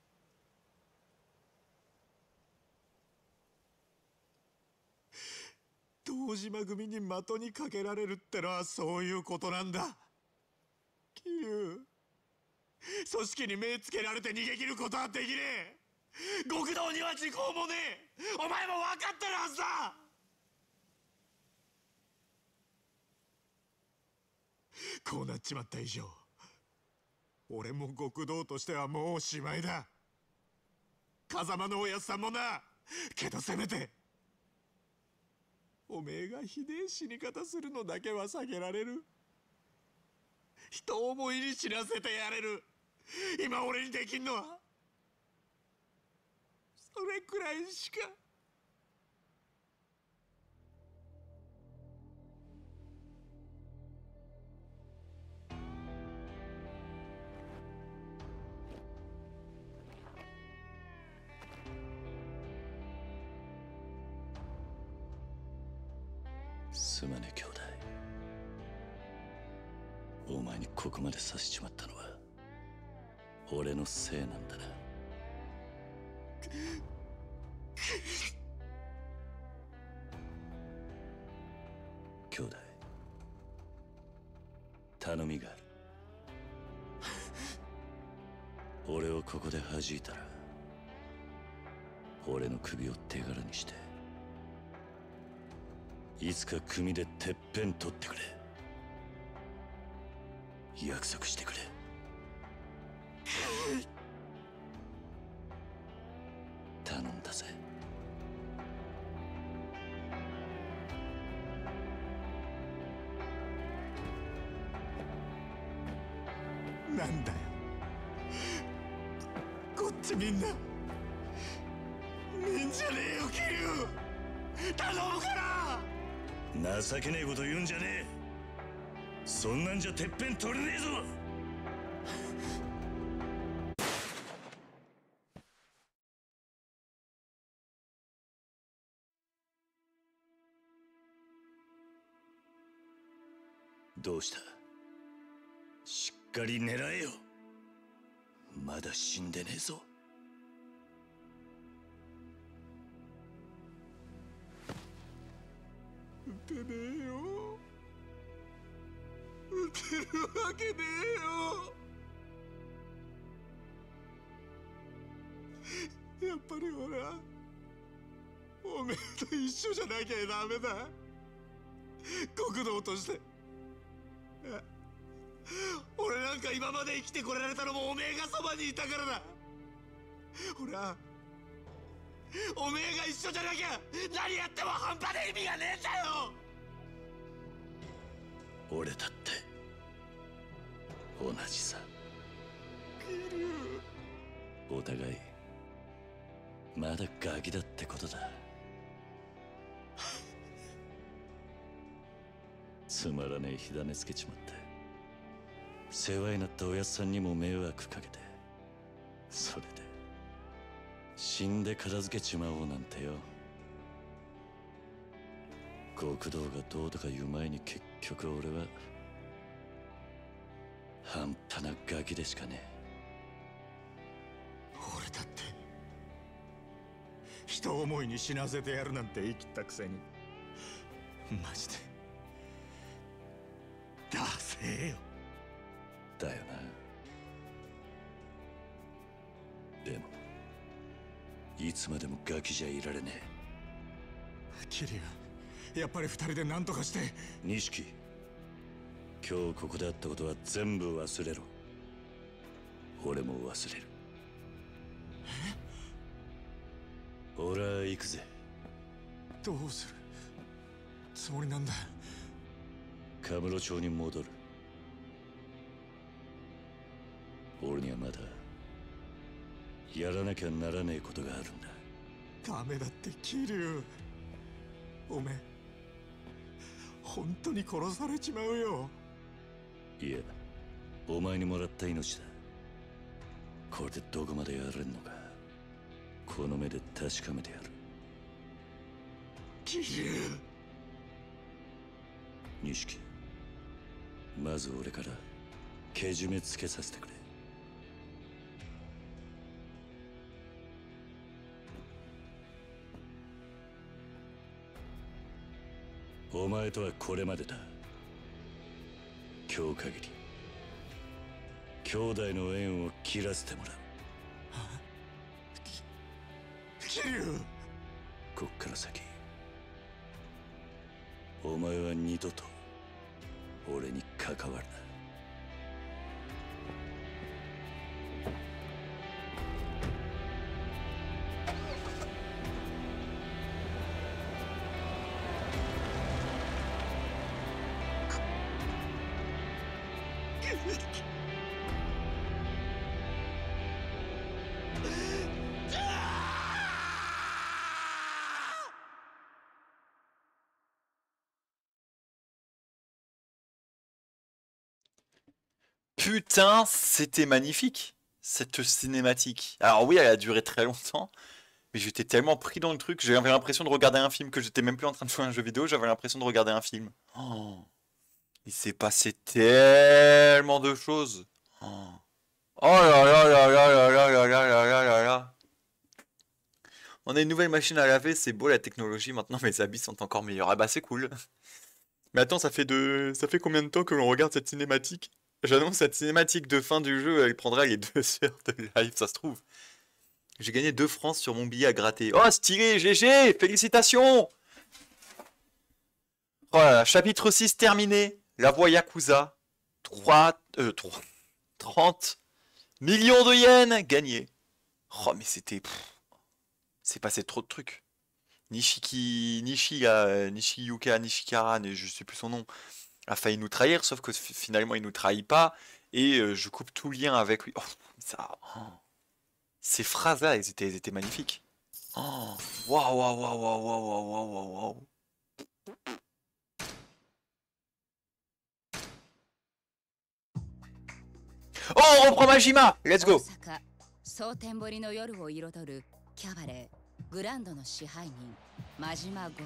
堂島組に的にかけられるってのはそういうことなんだ。桐生、組織に目つけられて逃げ切ることはできねえ。極道には時効もねえ。お前も分かってるはずだ。こうなっちまった以上、俺も極道としてはもうおしまいだ。風間のおやつさんもな。けどせめておめえがひでえ死に方するのだけは避けられる。人思いに死なせてやれる。今俺にできんのはそれくらいしか。 すまねえ兄弟。お前にここまでさせちまったのは俺のせいなんだな。兄弟、頼みがある。俺をここで弾いたら俺の首を手柄にしていつか組でてっぺん取ってくれ。約束してくれ。頼んだぜ。 なんだよ。こっちみんな見んじゃねえよ桐生。頼むから。 情けねえこと言うんじゃねえ。そんなんじゃてっぺん取れねえぞ。どうした？しっかり狙えよ。まだ死んでねえぞ。 撃てねえよ。撃てるわけねえよ。やっぱり俺はおめえと一緒じゃなきゃダメだ。国道として。俺なんか今まで生きてこられたのもおめえがそばにいたからだ。俺はおめえが一緒じゃなきゃ何やっても半端で意味がねえんだよ。 俺だって同じさ。お互いまだガキだってことだ。つまらねえ火種つけちまって、世話になったおやっさんにも迷惑かけて、それで死んで片付けちまおうなんてよ。極道がどうとか言う前に結局俺は半端なガキでしかね俺だって人思いに死なせてやるなんて言い切ったくせに、マジでダセえよ。 え。だよな。でもいつまでもガキじゃいられねえ。 桐生、やっぱり二人で何とかして。 錦、今日ここであったことは全部忘れろ。俺も忘れる。俺は行くぜ。 どうするつもりなんだ。 カムロ町に戻る。俺にはまだやらなきゃならねえことがあるんだ。 ダメだって桐生、おめえ本当に殺されちまうよ。 いや、お前にもらった命だ。これでどこまでやれんのか、この目で確かめてやる。 桐生、 錦、まず俺からけじめつけさせてくれ。お前とはこれまでだ。今日限り兄弟の縁を切らせてもらう。 桐生、 こっから先お前は二度と俺に関わるな。 Putain, c'était magnifique, cette cinématique. Alors oui, elle a duré très longtemps, mais j'étais tellement pris dans le truc, j'avais l'impression de regarder un film, que j'étais même plus en train de jouer à un jeu vidéo, j'avais l'impression de regarder un film. Oh, il s'est passé tellement de choses. Oh, oh là là là là là là là là là là là là. On a une nouvelle machine à laver, c'est beau la technologie, maintenant mes habits sont encore meilleurs. Ah bah c'est cool. Mais attends, ça fait combien de temps que l'on regarde cette cinématique? J'annonce cette cinématique de fin du jeu, elle prendra les 2 heures de live, ça se trouve. J'ai gagné 2 francs sur mon billet à gratter. Oh, stylé, GG, félicitations! Oh là là, chapitre 6 terminé. La voie Yakuza. 30 millions de yens gagnés. Oh, mais c'était... C'est passé trop de trucs. Nishiyuka Nishikara, je sais plus son nom, a failli nous trahir, sauf que finalement il nous trahit pas. et je coupe tout lien avec lui. Oh, ça, oh. Ces phrases-là, elles étaient magnifiques. Oh, waouh, waouh, waouh, waouh, waouh, waouh, waouh, waouh. Oh, on reprend Majima. Let's go. 蒼天堀の夜を彩るキャバレーグランドの支配人真島五郎。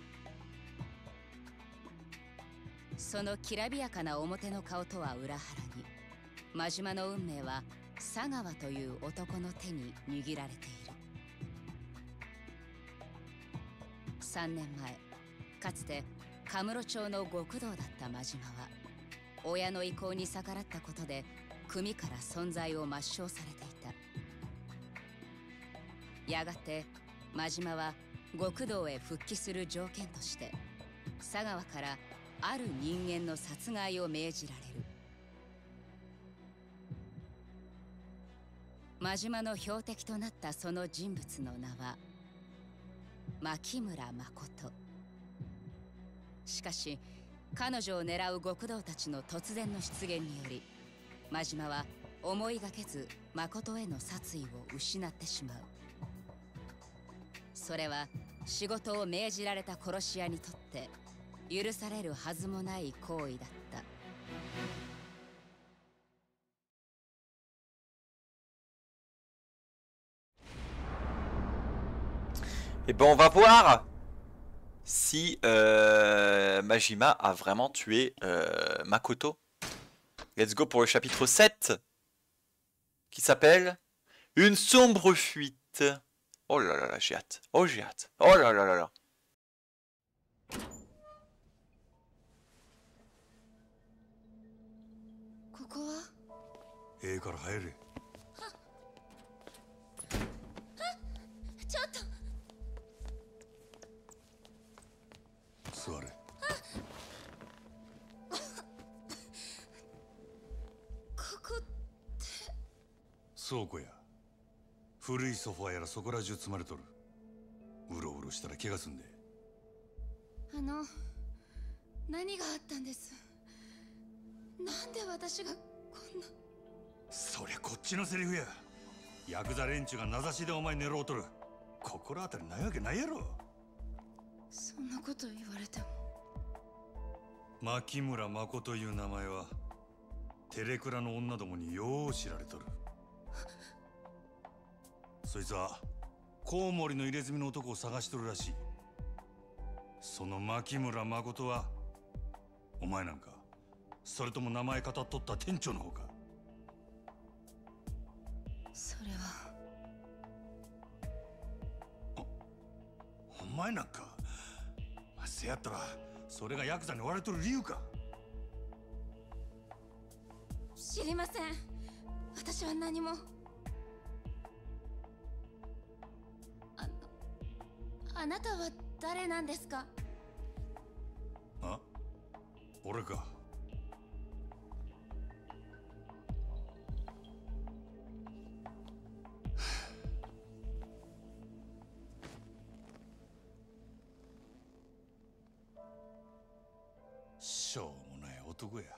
そのきらびやかな表の顔とは裏腹に真島の運命は佐川という男の手に握られている。3年前かつてカムロ町の極道だった真島は親の意向に逆らったことで組から存在を抹消されていた。やがて真島は極道へ復帰する条件として佐川からある人間の殺害を命じられる。真島の標的となったその人物の名は牧村誠。しかし彼女を狙う極道たちの突然の出現により真島は思いがけず誠への殺意を失ってしまう。それは仕事を命じられた殺し屋にとって許されるはずもない行為だった。 Et ben on va voir si Majima a vraiment tué Makoto. Let's go pour le chapitre 7 qui s'appelle Une sombre fuite. Oh là là là, j'ai hâte. Oh j'ai hâte. Oh là là là là. ここはええから入れ。 ちょっと座れ。 ここ倉庫や古いソファやらそこら中積まれとる。うろうろしたら怪我すんで。 何があったんです。なんで私がこんな。 そりゃこっちのセリフや。ヤクザ連中が名指しでお前狙おうとる。心当たりないわけないやろ。 そんなこと言われても。 牧村誠という名前はテレクラの女どもによう知られとる。そいつはコウモリの入れ墨の男を探しとるらしい。その牧村誠はお前なんか、それとも名前語っとった店長の方か。 それはお前なんか、せやったらそれがヤクザに追われとる理由か。 知りません。私は何も。あなたは誰なんですか。 あ、俺か。しょうもない男や。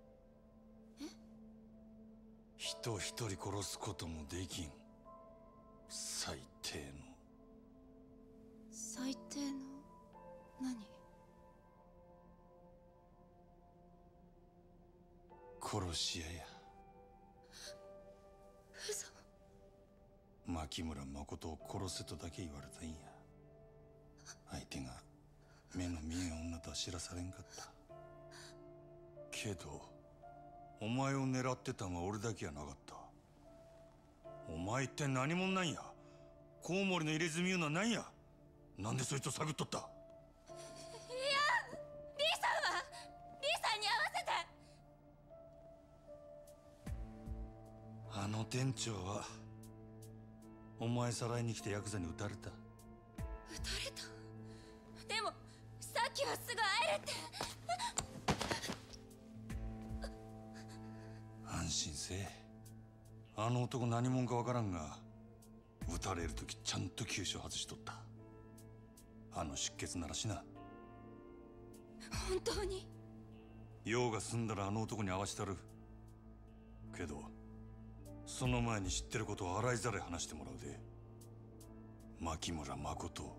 人一人殺すこともできん最低の。 最低の何。 殺し屋や。 嘘。 牧村誠を殺せとだけ言われたんや。相手が目の見えん女とは知らされんかった。けどお前を狙ってたんは俺だけやなかった。お前って何者なんや。コウモリの入れ墨いうのは何や。なんでそいつを探っとった。いや、 リーさんはリーさんに合わせて。 あの店長はお前さらいに来てヤクザに撃たれた。 撃たれた。でもさっきはすぐ会えるって。 安心せえ。あの男何者かわからんが、撃たれる時ちゃんと急所外しとった。あの出血ならしな。 本当に。 用が済んだらあの男に会わしたる。 けどその前に知ってることを洗いざらい話してもらうで。牧村誠。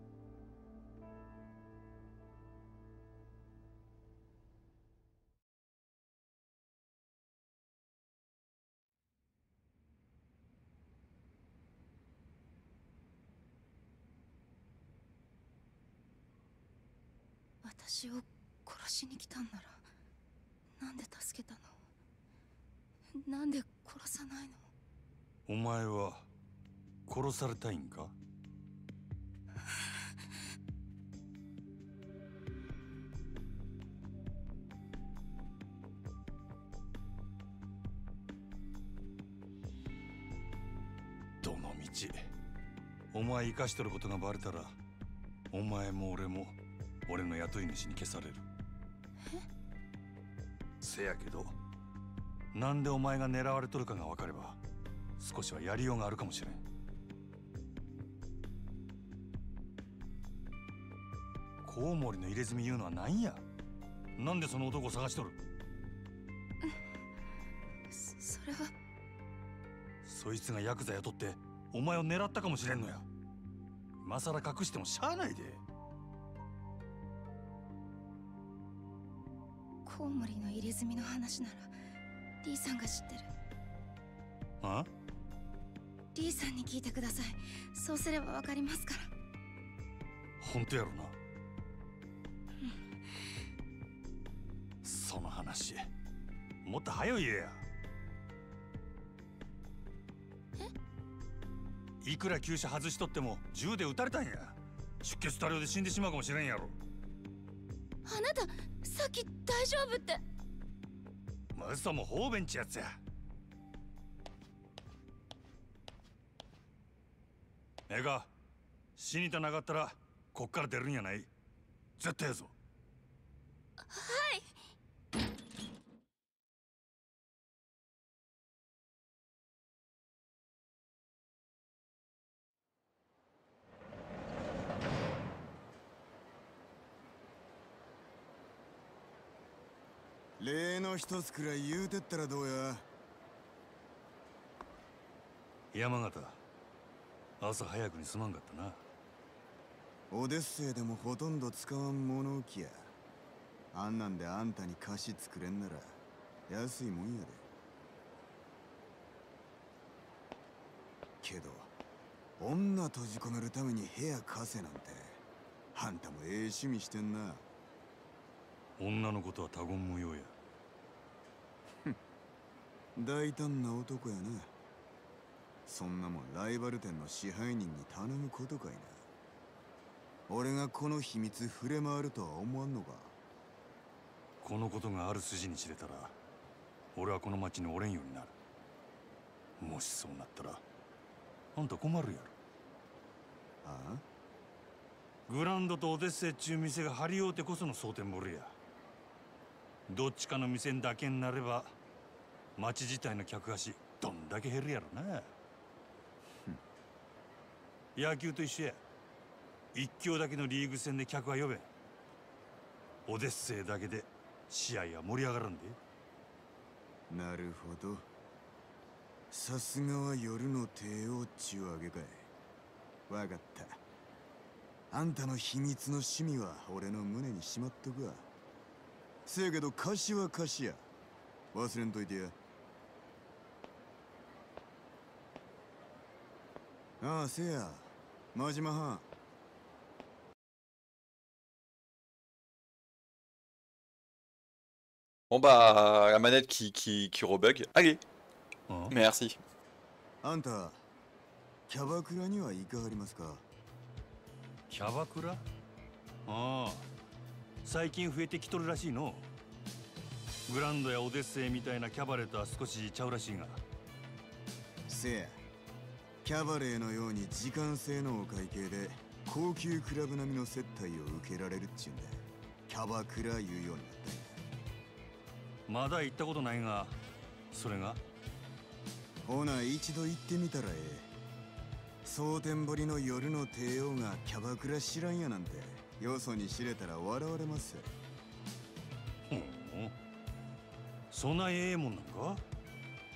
私を殺しに来たんならなんで助けたの？なんで殺さないの？ お前は殺されたいんか？どのみちお前生かしとることがバレたらお前も俺も俺の雇い主に消される。せやけどなんでお前が狙われとるかが分かれば少しはやりようがあるかもしれん。コウモリの入れ墨言うのは何や？なんでその男を探しとる？ それはそいつがヤクザ雇ってお前を狙ったかもしれんのや。今さら隠してもしゃあないで。 コウモリの入れ墨の話ならリーさんが知ってる。 あ？ リーさんに聞いてください。そうすればわかりますから。 本当やろな。その話もっと早い言えや。いくら急車外しとっても銃で撃たれたんや。出血多量で死んでしまうかもしれんやろ。 あなたさっき大丈夫って。 嘘も方便ちやつや。ええか、死にたなかったらこっから出るんやない。絶対やぞ。 はい。 例の一つくらい言うてったらどうや。 山形、朝早くにすまんかったな。 オデッセイでもほとんど使わん物置や。あんなんであんたに菓子作れんなら安いもんやで。けど女閉じ込めるために部屋貸せなんてあんたもええ趣味してんな。 女のことは他言無用や。 大胆な男やな。そんなもんライバル店の支配人に頼むことかいな。俺がこの秘密触れ回るとは思わんのか。 このことがある筋に知れたら俺はこの町におれんようになる。もしそうなったらあんた困るやろ。 ああ、 グランドとオデッセイっちゅう店が張り合うてこその蒼天堀や。どっちかの店にだけになれば町自体の客足どんだけ減るやろな。野球と一緒や。一強だけのリーグ戦で客は呼べん。オデッセイだけで試合は盛り上がらんで。 なるほど。さすがは夜の帝王っちゅうわけかい。わかった。あんたの秘密の趣味は俺の胸にしまっとくわ。せやけど貸しは貸しや。忘れんといてや。ああ、せや真島藩。 Bon bah, la manette qui rebug. Allez, あ merci. あんたキャバクラには行かはりますか。 キャバクラ？ああ、最近増えてきとるらしいの。グランドやオデッセイみたいなキャバレーとは少しちゃうらしいが。 せやキャバレーのように時間制のお会計で高級クラブ並みの接待を受けられるっちゅうんだ。キャバクラ言うようになったんや。 まだ行ったことないが、それが？ ほな一度行ってみたらええ。蒼天堀の夜の帝王がキャバクラ知らんやなんてよそに知れたら笑われます。 ほう、そんなええもんなんか？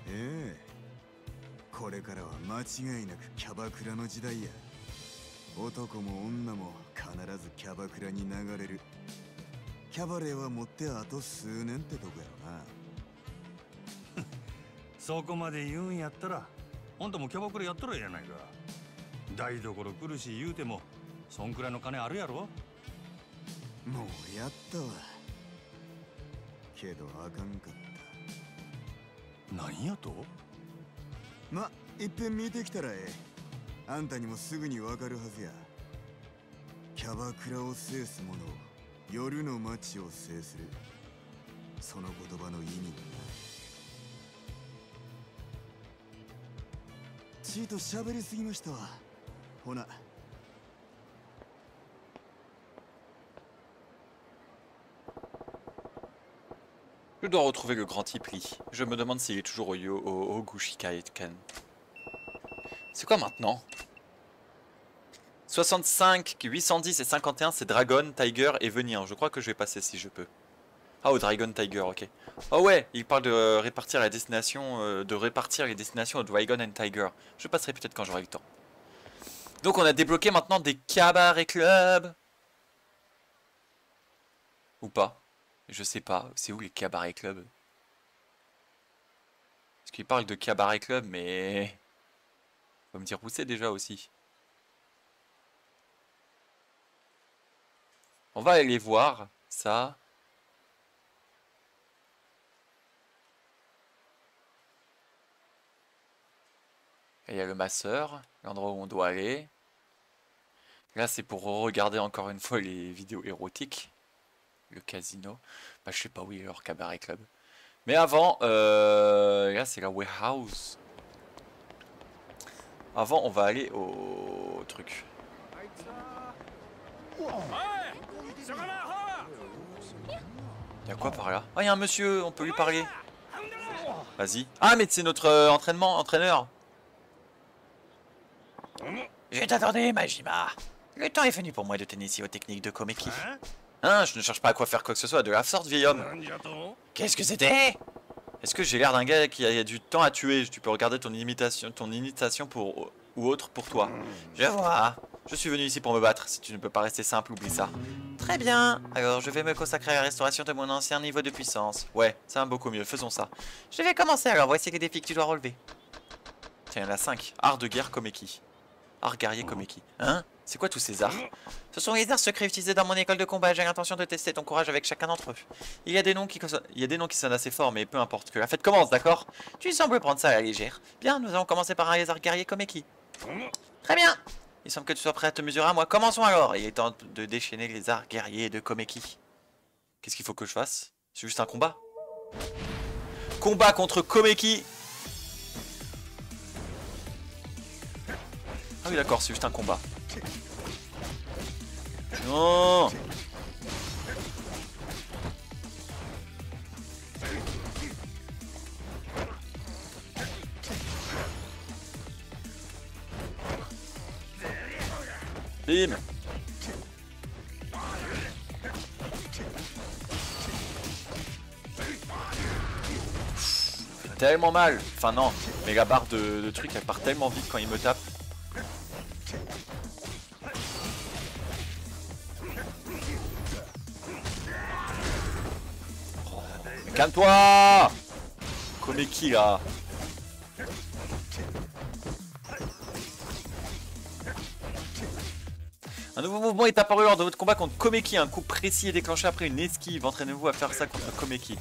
ええ。これからは間違いなくキャバクラの時代や。男も女も必ずキャバクラに流れる。キャバレーは持ってあと数年ってとこやろな。 そこまで言うんやったらあんたもキャバクラやったらええやないか。台所来るし言うてもそんくらいの金あるやろ。 もうやったわ。けどあかんかった。 何やと。 ま、いっぺん見てきたらええ。あんたにもすぐにわかるはずや。キャバクラを制す者、夜の街を制する。その言葉の意味がな。ちいと喋りすぎましたわ。ほな。 Je dois retrouver le grand Tipri. Je me demande s'il est toujours au Gushikaken. C'est quoi maintenant? 65, 810 et 51, c'est Dragon, Tiger et Venir. Je crois que je vais passer si je peux. Ah, au Dragon, Tiger, ok. Oh ouais, il parle de répartir la destination, les destinations au Dragon and Tiger. Je passerai peut-être quand j'aurai le temps. Donc on a débloqué maintenant des cabarets clubs. Ou pas? Je sais pas. C'est où les cabarets clubs? Parce qu'il parle de cabaret club, mais... Faut me dire où c'est déjà aussi. On va aller voir ça. Et il y a le masseur, l'endroit où on doit aller. Là, c'est pour regarder encore une fois les vidéos érotiques. Le casino. Bah, je sais pas où il est leur cabaret club. Mais avant, là, c'est la warehouse. Avant, on va aller au truc. Y'a quoi par là? Ah, y'a un monsieur, on peut lui parler. Vas-y. Ah, mais c'est notre entraîneur. Je t'attendais, Majima. Le temps est venu pour moi de t'initier aux techniques de Komeki. Hein, je ne cherche pas à quoi faire quoi que ce soit de la sorte, vieil homme. Qu'est-ce que c'était? Est-ce que j'ai l'air d'un gars qui a du temps à tuer? Tu peux regarder ton imitation pour ou autre pour toi. Je vois. Je suis venu ici pour me battre. Si tu ne peux pas rester simple, oublie ça. Très bien. Alors, je vais me consacrer à la restauration de mon ancien niveau de puissance. Ouais, ça va beaucoup mieux. Faisons ça. Je vais commencer. Alors, voici les défis que tu dois relever. Tiens, il y en a 5. Art de guerre Komeki. Art guerrier Komeki. Hein? C'est quoi tous ces arts? Ce sont les arts secrets utilisés dans mon école de combat. J'ai l'intention de tester ton courage avec chacun d'entre eux. Il y a des noms qui sonnent assez forts, mais peu importe. Que la fête commence, d'accord? Tu sembles prendre ça à la légère. Bien, nous allons commencer par les arts guerriers Komeki. Très bien. Il semble que tu sois prêt à te mesurer à moi. Commençons alors. Il est temps de déchaîner les arts guerriers de Komeki. Qu'est-ce qu'il faut que je fasse? C'est juste un combat. Combat contre Komeki. Ah oui d'accord, c'est juste un combat. Non. Bim. Tellement mal. Enfin non, mais la barre de truc elle part tellement vite quand il me tape. Oh, calme-toi. Komeki là. Un nouveau mouvement est apparu lors de votre combat contre Komeki. Un coup précis est déclenché après une esquive. Entraînez-vous à faire ça contre Komeki.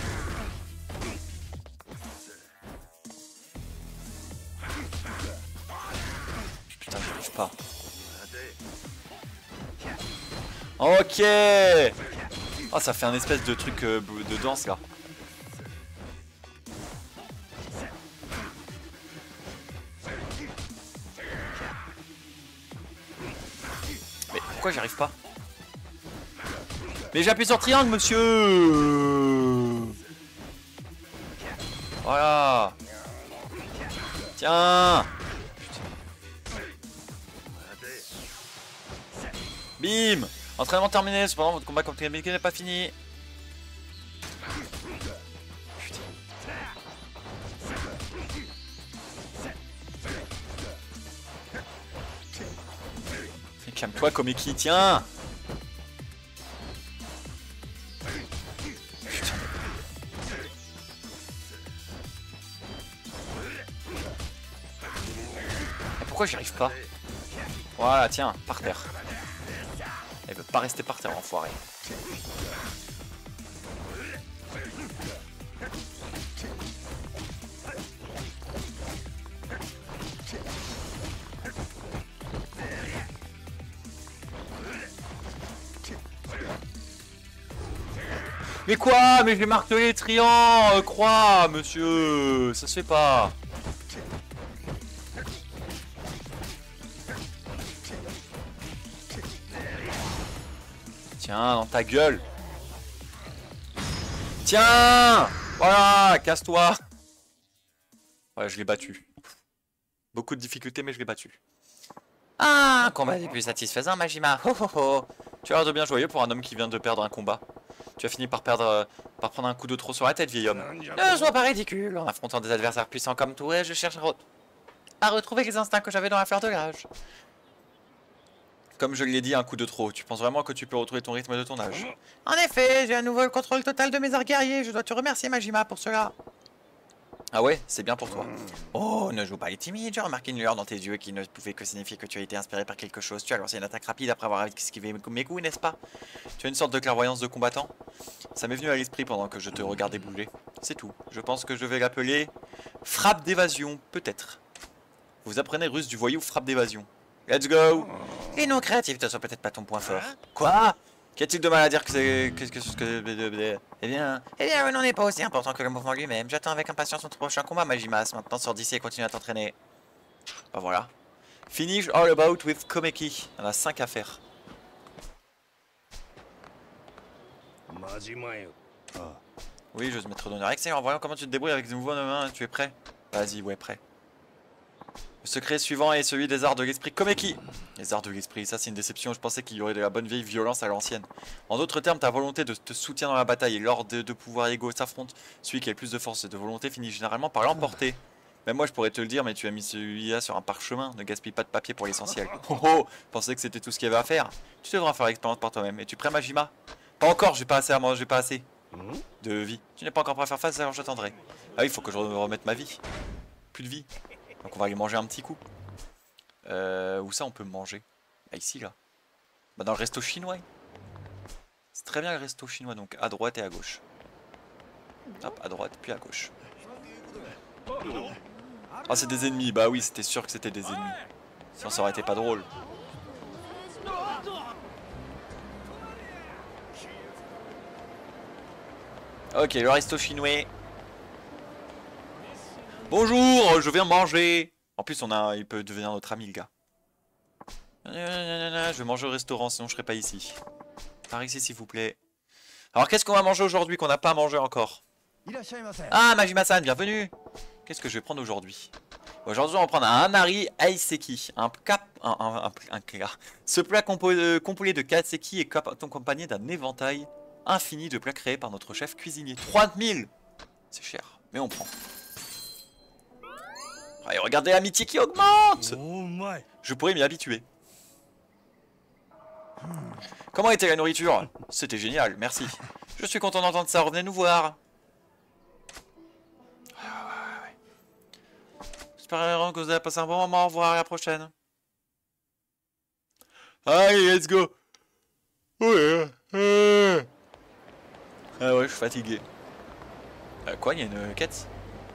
Putain, j'y arrive pas. Ok. Oh, ça fait un espèce de truc de danse là. Pourquoi j'y arrive pas? Mais j'appuie sur triangle, monsieur. Voilà. Tiens. Bim. Entraînement terminé. Cependant, votre combat contre Komeki n'est pas fini. Calme-toi, Komeki, tiens. Putain. Pourquoi j'y arrive pas? Voilà, tiens, par terre. Elle veut pas rester par terre, enfoiré. Mais quoi? Mais je vais marteler les triangles, croix, monsieur. Ça se fait pas. Tiens, dans ta gueule. Tiens. Voilà, casse-toi. Ouais, je l'ai battu. Beaucoup de difficultés, mais je l'ai battu. Ah, un combat des plus satisfaisants, Majima. Oh, oh, oh. Tu as l'air de bien joyeux pour un homme qui vient de perdre un combat. Tu as fini par prendre un coup de trop sur la tête, vieil homme. Ne sois pas ridicule. En affrontant des adversaires puissants comme toi, je cherche à retrouver les instincts que j'avais dans la fleur de l'âge. Comme je l'ai dit, un coup de trop. Tu penses vraiment que tu peux retrouver ton rythme de ton âge? En effet, j'ai à nouveau le contrôle total de mes arts guerriers. Je dois te remercier, Majima, pour cela. Ah ouais, c'est bien pour toi. Oh, ne joue pas les timides. J'ai remarqué une lueur dans tes yeux qui ne pouvait que signifier que tu as été inspiré par quelque chose. Tu as lancé une attaque rapide après avoir esquivé mes coups, n'est-ce pas? Tu as une sorte de clairvoyance de combattant. Ça m'est venu à l'esprit pendant que je te regardais bouger. C'est tout. Je pense que je vais l'appeler frappe d'évasion, peut-être. Vous apprenez russe du voyou frappe d'évasion. Let's go. Et non, créativité, ne soit peut-être pas ton point fort. Quoi? Qu'y a-t-il de mal à dire que c'est quelque chose que... Eh bien, on n'en est pas aussi important que le mouvement lui-même. J'attends avec impatience ton prochain combat, Majimas. Maintenant, sors d'ici et continue à t'entraîner. Bah voilà. Finish all about with Komeki. On a 5 à faire. Oui, j'ose mettre d'honneur. Excellent, voyons comment tu te débrouilles avec des mouvements de main. Tu es prêt? Vas-y, ouais, prêt. Le secret suivant est celui des arts de l'esprit Komeki. Les arts de l'esprit, ça c'est une déception, je pensais qu'il y aurait de la bonne vieille violence à l'ancienne. En d'autres termes, ta volonté de te soutien dans la bataille et lors de deux pouvoirs égaux s'affrontent, celui qui a le plus de force et de volonté finit généralement par l'emporter. Même moi je pourrais te le dire, mais tu as mis celui-là sur un parchemin, ne gaspille pas de papier pour l'essentiel. Oh oh, pensais que c'était tout ce qu'il y avait à faire. Tu devras faire l'expérience par toi-même. Es-tu prêt, Majima? Pas encore, j'ai pas assez à manger, j'ai pas assez de vie. Tu n'es pas encore prêt à faire face, alors j'attendrai. Ah oui, il faut que je remette ma vie. Plus de vie. Donc on va aller manger un petit coup. Où ça on peut manger? Bah ici là. Bah dans le resto chinois. C'est très bien le resto chinois, donc à droite et à gauche. Hop, à droite puis à gauche. Ah c'est des ennemis, bah oui c'était sûr que c'était des ennemis. Sinon ça aurait été pas drôle. Ok, le resto chinois. Bonjour, je viens manger. En plus, il peut devenir notre ami, le gars. Je vais manger au restaurant, sinon je serai pas ici. Par ici, s'il vous plaît. Alors, qu'est-ce qu'on va manger aujourd'hui qu'on n'a pas mangé encore? Ah, Majima-san, bienvenue. Qu'est-ce que je vais prendre aujourd'hui? Aujourd'hui, on va prendre un Hanari Aiseki. Ce plat composé de katseki est accompagné d'un éventail infini de plats créés par notre chef cuisinier. 3000. C'est cher, mais on prend. Et regardez l'amitié qui augmente. Je pourrais m'y habituer. Comment était la nourriture? C'était génial, merci. Je suis content d'entendre ça, revenez nous voir. J'espère que vous avez passé un bon moment, au revoir, à la prochaine. Allez, let's go. Ouais. Ah ouais, je suis fatigué. Quoi, il y a une quête?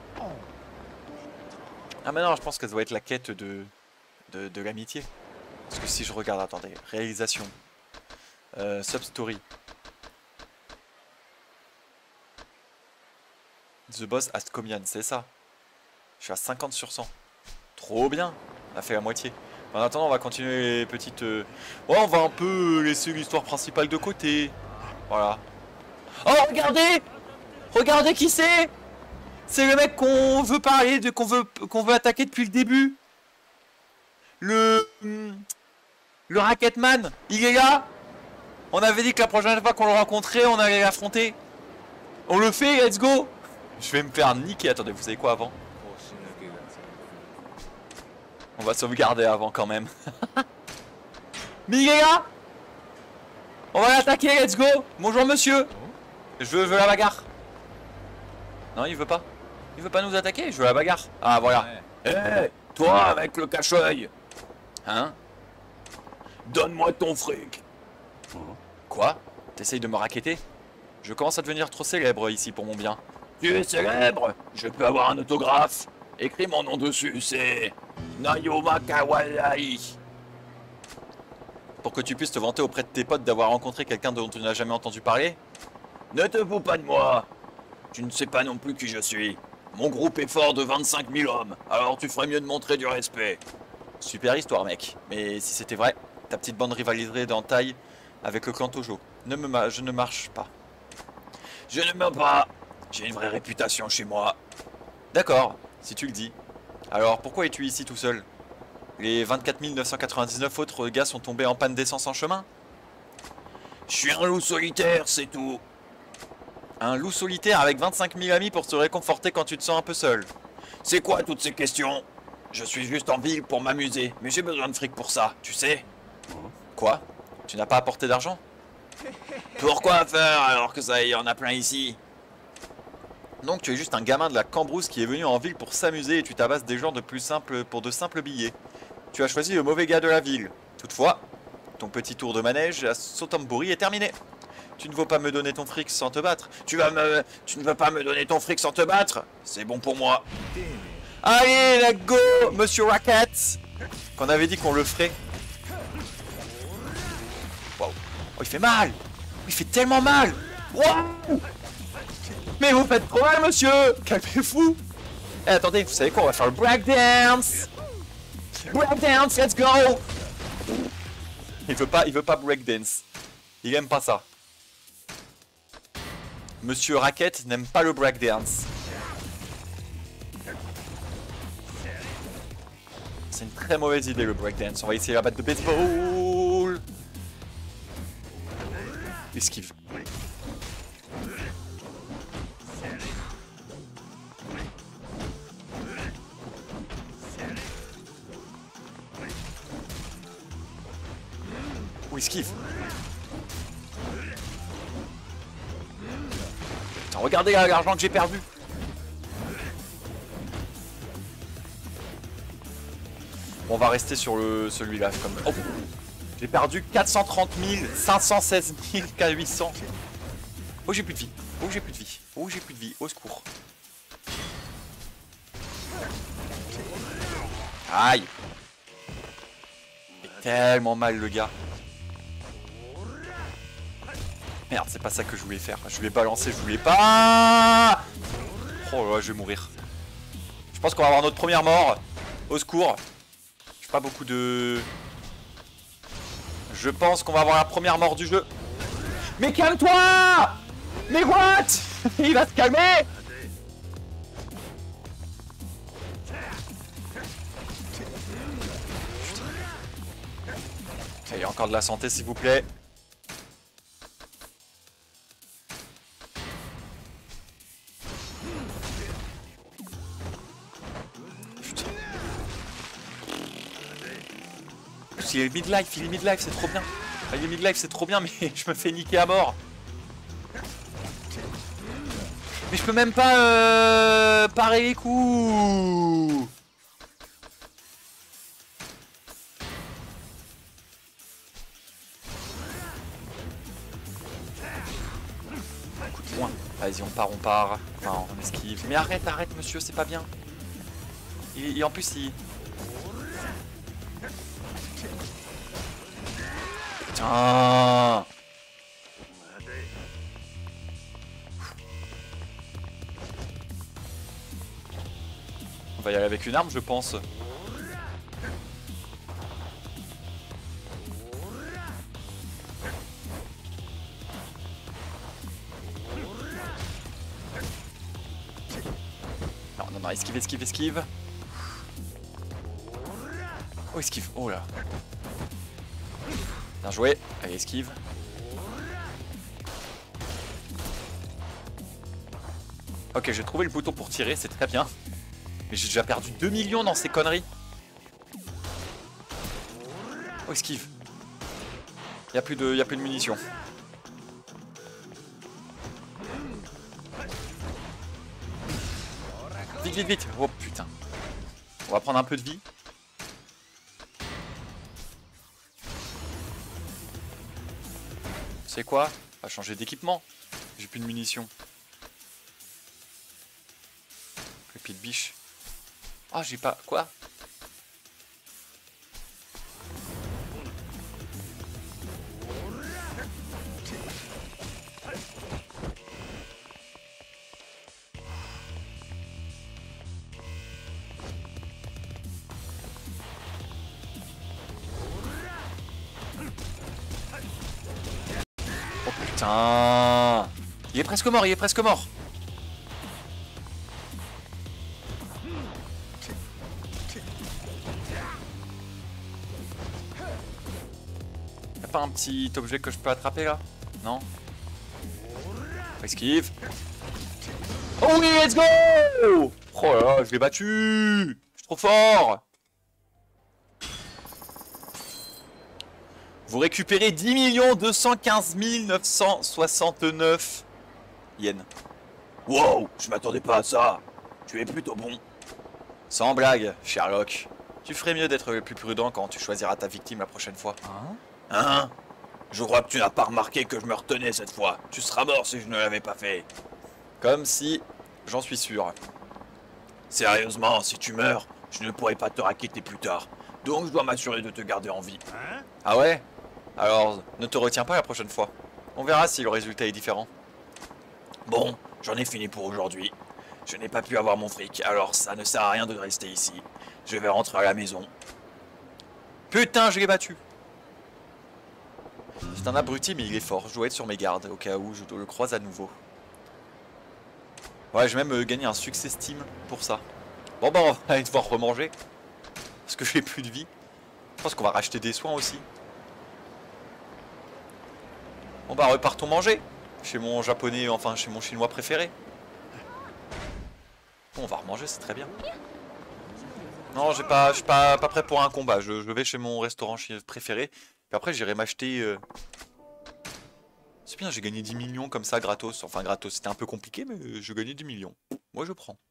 Ah mais non, je pense que ça doit être la quête de l'amitié. Parce que si je regarde, attendez, réalisation. Sub-story. The boss asked combien, c'est ça. Je suis à 50 sur 100. Trop bien. On a fait la moitié. En attendant, on va continuer les petites... Oh, on va un peu laisser l'histoire principale de côté. Voilà. Oh, regardez! Regardez qui c'est! C'est le mec qu'on veut parler, qu'on veut attaquer depuis le début. Le Rocketman, il est là. On avait dit que la prochaine fois qu'on le rencontrait, on allait l'affronter. On le fait, let's go. Je vais me faire niquer. Attendez, vous savez quoi avant? On va sauvegarder avant quand même. Mais il est là. On va l'attaquer, let's go. Bonjour monsieur. Je veux la bagarre. Non, il veut pas. Il veut pas nous attaquer, je veux la bagarre. Ah, voilà. Hé, toi avec le cache-œil. Hein? Donne-moi ton fric. Quoi? T'essayes de me racketter? Je commence à devenir trop célèbre ici pour mon bien. Tu es célèbre? Je peux avoir un autographe? Écris mon nom dessus, c'est... Nayoma Kawai. Pour que tu puisses te vanter auprès de tes potes d'avoir rencontré quelqu'un dont tu n'as jamais entendu parler? Ne te fous pas de moi. Tu ne sais pas non plus qui je suis. Mon groupe est fort de 25 000 hommes, alors tu ferais mieux de montrer du respect. Super histoire, mec. Mais si c'était vrai, ta petite bande rivaliserait dans taille avec le clan Tojo. Je ne marche pas. Je ne mens pas. J'ai une vraie réputation chez moi. D'accord, si tu le dis. Alors pourquoi es-tu ici tout seul? Les 24 999 autres gars sont tombés en panne d'essence en chemin? Je suis un loup solitaire, c'est tout. Un loup solitaire avec 25 000 amis pour te réconforter quand tu te sens un peu seul. C'est quoi toutes ces questions? Je suis juste en ville pour m'amuser, mais j'ai besoin de fric pour ça, tu sais. Quoi? Tu n'as pas apporté d'argent? Pourquoi faire alors que ça y en a plein ici? Donc tu es juste un gamin de la Cambrousse qui est venu en ville pour s'amuser et tu tabasses des gens pour de simples billets. Tu as choisi le mauvais gars de la ville. Toutefois, ton petit tour de manège à Sotambouri est terminé. Tu ne veux pas me donner ton fric sans te battre. Tu ne veux pas me donner ton fric sans te battre? C'est bon pour moi. Allez, let's go, Monsieur Racket. Qu'on avait dit qu'on le ferait. Wow. Oh, il fait mal. Il fait tellement mal. Wow. Mais vous faites trop mal, monsieur. Calmez-vous. Eh, attendez, vous savez quoi? On va faire le breakdance. Breakdance, let's go. Il veut pas breakdance. Il aime pas ça. Monsieur Racket n'aime pas le breakdance. C'est une très mauvaise idée le breakdance. On va essayer la batte de baseball. Esquive. Oh, esquive. Putain, regardez l'argent que j'ai perdu. Bon, on va rester sur celui-là comme. Oh, j'ai perdu 430 000, 516 000, 800. Oh, j'ai plus de vie. Oh, j'ai plus de vie. Oh, j'ai plus de vie. Au secours. Aïe. Il fait tellement mal le gars. Merde, c'est pas ça que je voulais faire. Je voulais balancer, je voulais pas. Oh là là, je vais mourir. Je pense qu'on va avoir notre première mort. Au secours. J'ai pas beaucoup de... Je pense qu'on va avoir la première mort du jeu. Mais calme-toi! Mais what? Il va se calmer! Ok, il y a encore de la santé, s'il vous plaît. Il est midlife, c'est trop bien. Il est midlife, c'est trop bien, mais je me fais niquer à mort. Mais je peux même pas parer les coups. Coup de poing. Vas-y, on part. Enfin, on esquive. Mais arrête, monsieur, c'est pas bien. Et en plus, il... Putain. On va y aller avec une arme, je pense. Non, esquive. Oh, esquive, oh là. Bien joué, allez, esquive. Ok, j'ai trouvé le bouton pour tirer, c'est très bien. Mais j'ai déjà perdu 2 millions dans ces conneries. Oh, esquive. Y a plus de munitions. Vite, vite, vite. Oh putain. On va prendre un peu de vie. C'est quoi? On va changer d'équipement. J'ai plus de munitions. Le pied de biche. Ah, j'ai pas... Quoi? Oh putain! Il est presque mort, il est presque mort! Y'a pas un petit objet que je peux attraper là? Non? Esquive! Oh oui, let's go! Oh là là, je l'ai battu! Je suis trop fort! Vous récupérez 10 215 969 yens. Wow, je m'attendais pas à ça. Tu es plutôt bon. Sans blague, Sherlock. Tu ferais mieux d'être le plus prudent quand tu choisiras ta victime la prochaine fois. Hein? Je crois que tu n'as pas remarqué que je me retenais cette fois. Tu seras mort si je ne l'avais pas fait. Comme si, j'en suis sûr. Sérieusement, si tu meurs, je ne pourrai pas te raqueter plus tard. Donc je dois m'assurer de te garder en vie. Ah ouais? Alors, ne te retiens pas la prochaine fois. On verra si le résultat est différent. Bon, j'en ai fini pour aujourd'hui. Je n'ai pas pu avoir mon fric, alors ça ne sert à rien de rester ici. Je vais rentrer à la maison. Putain, je l'ai battu! C'est un abruti, mais il est fort. Je dois être sur mes gardes, au cas où je le croise à nouveau. Ouais, je vais même gagner un succès Steam pour ça. Bon bah, on va aller devoir remanger. Parce que j'ai plus de vie. Je pense qu'on va racheter des soins aussi. Bon bah, repartons manger. Chez mon japonais, enfin chez mon chinois préféré. Bon, on va remanger, c'est très bien. Non, je suis pas prêt pour un combat. Je vais chez mon restaurant préféré. Puis après, j'irai m'acheter... C'est bien, j'ai gagné 10 millions comme ça, gratos. Enfin, gratos, c'était un peu compliqué, mais je gagnais 10 millions. Moi, je prends.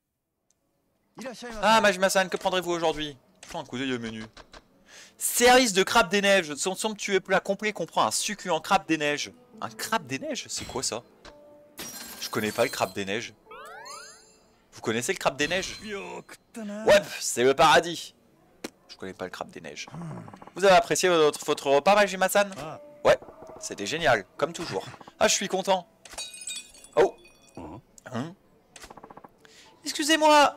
Ah, Majima-san, que prendrez-vous aujourd'hui? Prends un coup d'œil au menu. Service de crabe des neiges. Son somptueux plat complet comprend un succulent crabe des neiges. Un crabe des neiges? C'est quoi ça? Je connais pas le crabe des neiges. Vous connaissez le crabe des neiges? Ouais, c'est le paradis. Je connais pas le crabe des neiges. Vous avez apprécié votre repas, Majima-san? Ouais, c'était génial, comme toujours. Ah, je suis content. Oh. Hein? Excusez-moi.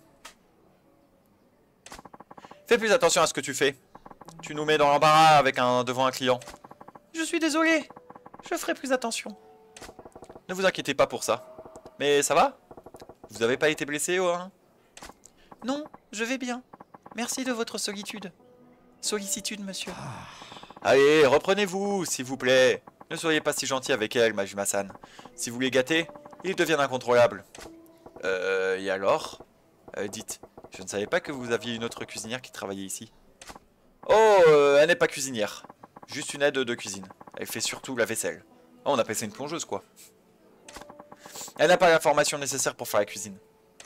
Fais plus attention à ce que tu fais. Tu nous mets dans l'embarras devant un client. Je suis désolé. Je ferai plus attention. Ne vous inquiétez pas pour ça. Mais ça va? Vous avez pas été blessé, hein? Non, je vais bien. Merci de votre sollicitude, monsieur. Allez, reprenez-vous, s'il vous plaît. Ne soyez pas si gentil avec elle, Majima-san. Si vous les gâtez, ils deviennent incontrôlables. Et alors? Dites, je ne savais pas que vous aviez une autre cuisinière qui travaillait ici. Oh, elle n'est pas cuisinière. Juste une aide de cuisine. Elle fait surtout la vaisselle. Oh, on appelle ça une plongeuse, quoi. Elle n'a pas l'information nécessaire pour faire la cuisine.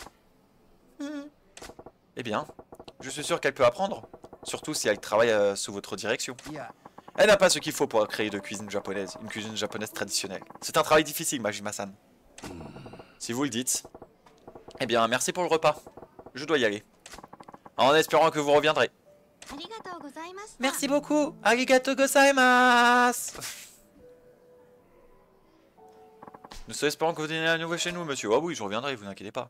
Eh bien, je suis sûr qu'elle peut apprendre. Surtout si elle travaille sous votre direction. Elle n'a pas ce qu'il faut pour créer une cuisine japonaise traditionnelle. C'est un travail difficile, Majima-san. Si vous le dites. Eh bien, merci pour le repas. Je dois y aller. En espérant que vous reviendrez. Merci beaucoup. Arigato gozaimasu. Nous espérons que vous dînez à nouveau chez nous, monsieur. Ah oui, je reviendrai, vous inquiétez pas.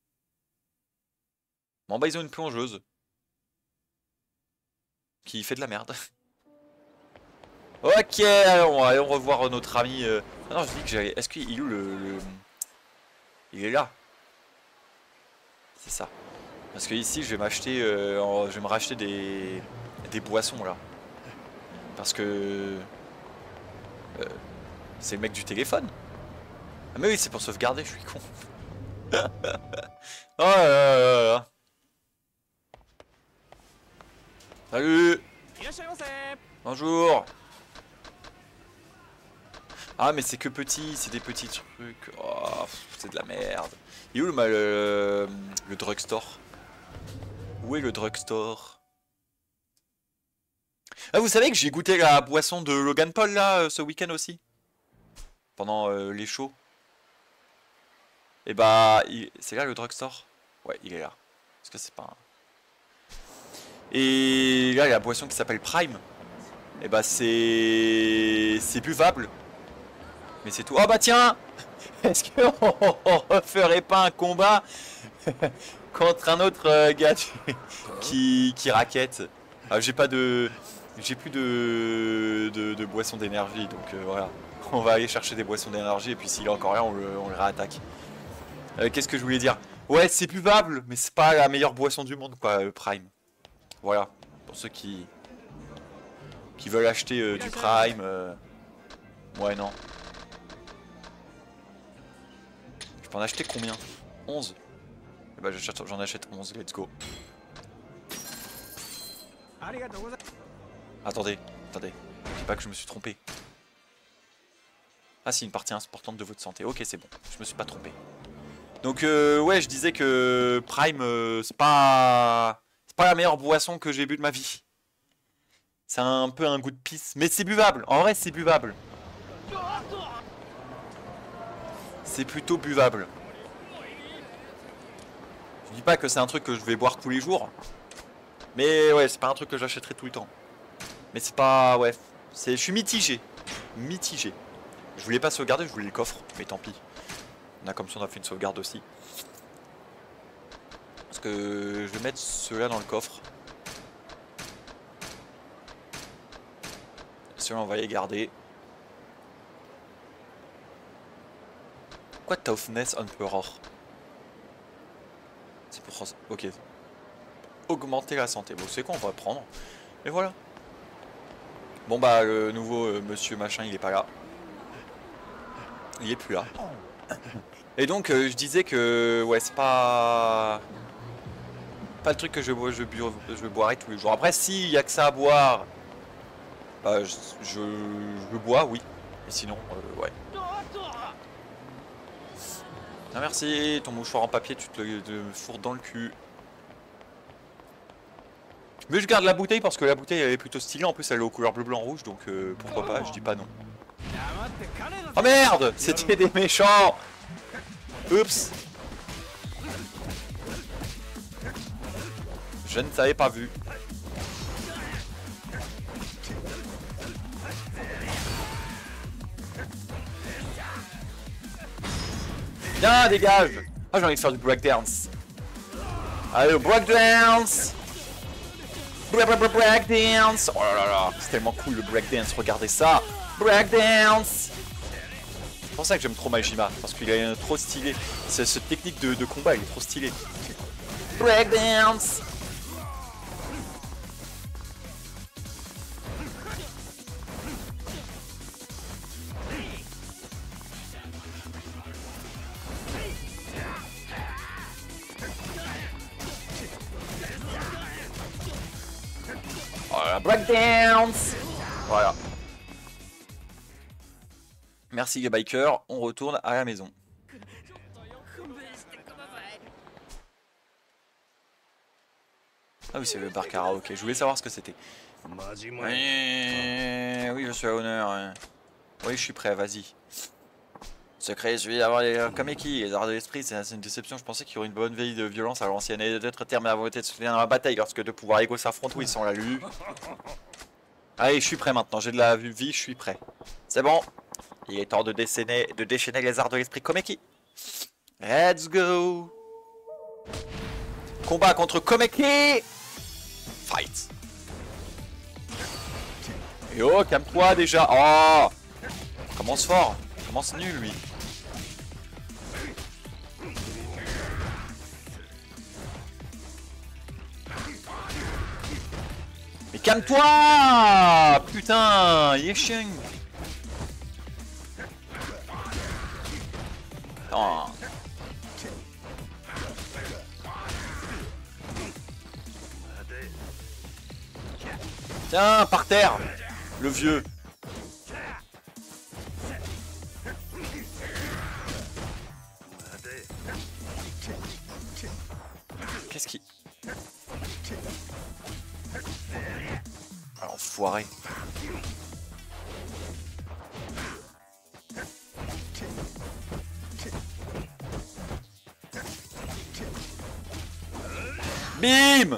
Bon bah ils ont une plongeuse. Qui fait de la merde. Ok, allons revoir notre ami... Ah non, je dis que j'allais... Est-ce qu'il est où Il est là. C'est ça. Parce que ici, je vais m'acheter... je vais me racheter des boissons, là. Parce que... c'est le mec du téléphone. Ah mais oui, c'est pour sauvegarder, je suis con. Oh là là là là. Salut. Bonjour. Ah mais c'est que petit, c'est des petits trucs. Oh, c'est de la merde. Et où le drugstore? Où est le drugstore? Ah vous savez que j'ai goûté la boisson de Logan Paul là ce week-end aussi? Pendant les shows. Et bah c'est là le drugstore? Ouais il est là. Parce que c'est pas un... Et là il y a la boisson qui s'appelle Prime. Et bah c'est buvable. Mais c'est tout. Oh bah tiens. Est-ce qu'on referait pas un combat contre un autre gars qui raquette? Ah, j'ai plus de boisson d'énergie, donc voilà. On va aller chercher des boissons d'énergie et puis s'il a encore rien, on le réattaque. Qu'est-ce que je voulais dire? Ouais, c'est buvable, mais c'est pas la meilleure boisson du monde, quoi, Prime. Voilà, pour ceux qui veulent acheter du Prime. Ouais, non. Je peux en acheter combien? 11. Et bah j'en achète 11, let's go. Attendez, dis pas que je me suis trompé. Ah c'est une partie importante de votre santé, ok c'est bon, je me suis pas trompé. Donc ouais je disais que Prime c'est pas la meilleure boisson que j'ai bu de ma vie. C'est un peu un goût de pisse, mais c'est buvable, en vrai c'est buvable. C'est plutôt buvable. Je dis pas que c'est un truc que je vais boire tous les jours. Mais ouais, c'est pas un truc que j'achèterai tout le temps. Mais c'est pas... ouais, je suis mitigé. Mitigé. Je voulais pas sauvegarder, je voulais le coffre. Mais tant pis. On a comme ça, on a fait une sauvegarde aussi. Parce que je vais mettre ceux-là dans le coffre. Ceux-là, on va les garder. Quoi Toughness Emperor? C'est pour... ok. Augmenter la santé. Bon, c'est quoi, on va prendre. Et voilà. Bon bah, le nouveau monsieur machin, il est pas là. Il est plus là. Et donc, je disais que... ouais, c'est pas... pas le truc que je boirais tous les jours. Après, s'il y a que ça à boire... bah, je bois, oui. Et sinon, ouais. Ah, merci, ton mouchoir en papier, tu te le fourres dans le cul. Mais je garde la bouteille parce que la bouteille elle est plutôt stylée. En plus elle est aux couleurs bleu, blanc, rouge. Donc pourquoi pas, je dis pas non. Oh merde, c'était des méchants. Oups. Je ne t'avais pas vu. Viens, dégage. Ah, j'ai envie de faire du breakdance. Allez, breakdance. Breakdance. Oh là là là, c'est tellement cool le breakdance, regardez ça. Breakdance. C'est pour ça que j'aime trop Majima, parce qu'il est trop stylé. Cette technique de combat, il est trop stylé. Breakdance. Voilà, breakdance. Voilà. Merci les bikers, on retourne à la maison. Ah oui, c'est le bar karaoké, je voulais savoir ce que c'était. Oui, je suis à honneur. Oui, je suis prêt, vas-y. Secret, celui d'avoir les Kameki, les arts de l'esprit, c'est une déception. Je pensais qu'il y aurait une bonne veille de violence à l'ancienne et d'autres termes à la volonté de soutenir dans la bataille lorsque deux pouvoirs égaux s'affrontent. Oui, sans la lue. Allez, je suis prêt maintenant, j'ai de la vie, je suis prêt. C'est bon. Il est temps de déchaîner les arts de l'esprit Komeki. Let's go. Combat contre Komeki. Fight. Et oh, calme-toi déjà. Oh. Commence fort. Commence nul, lui. Mais calme-toi. Putain, il est chiant. Oh. Tiens, par terre. Le vieux. enfoiré. Bim!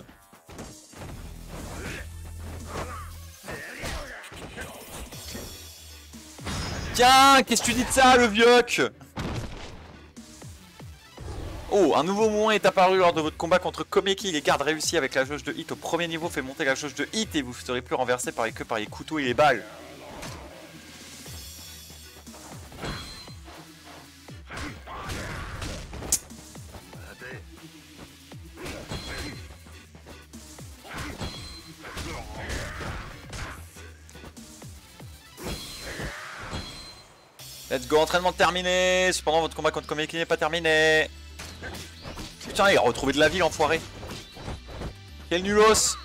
Tiens, qu'est-ce que tu dis de ça, le vioc? Oh, un nouveau mouvement est apparu lors de votre combat contre Komeki. Les gardes réussis avec la jauge de hit au premier niveau fait monter la jauge de hit et vous ne serez plus renversé que par les couteaux et les balles. Let's go, entraînement terminé. Cependant, votre combat contre Komeki n'est pas terminé. Putain, il a retrouvé de la vie, l'enfoiré. Quel nulos.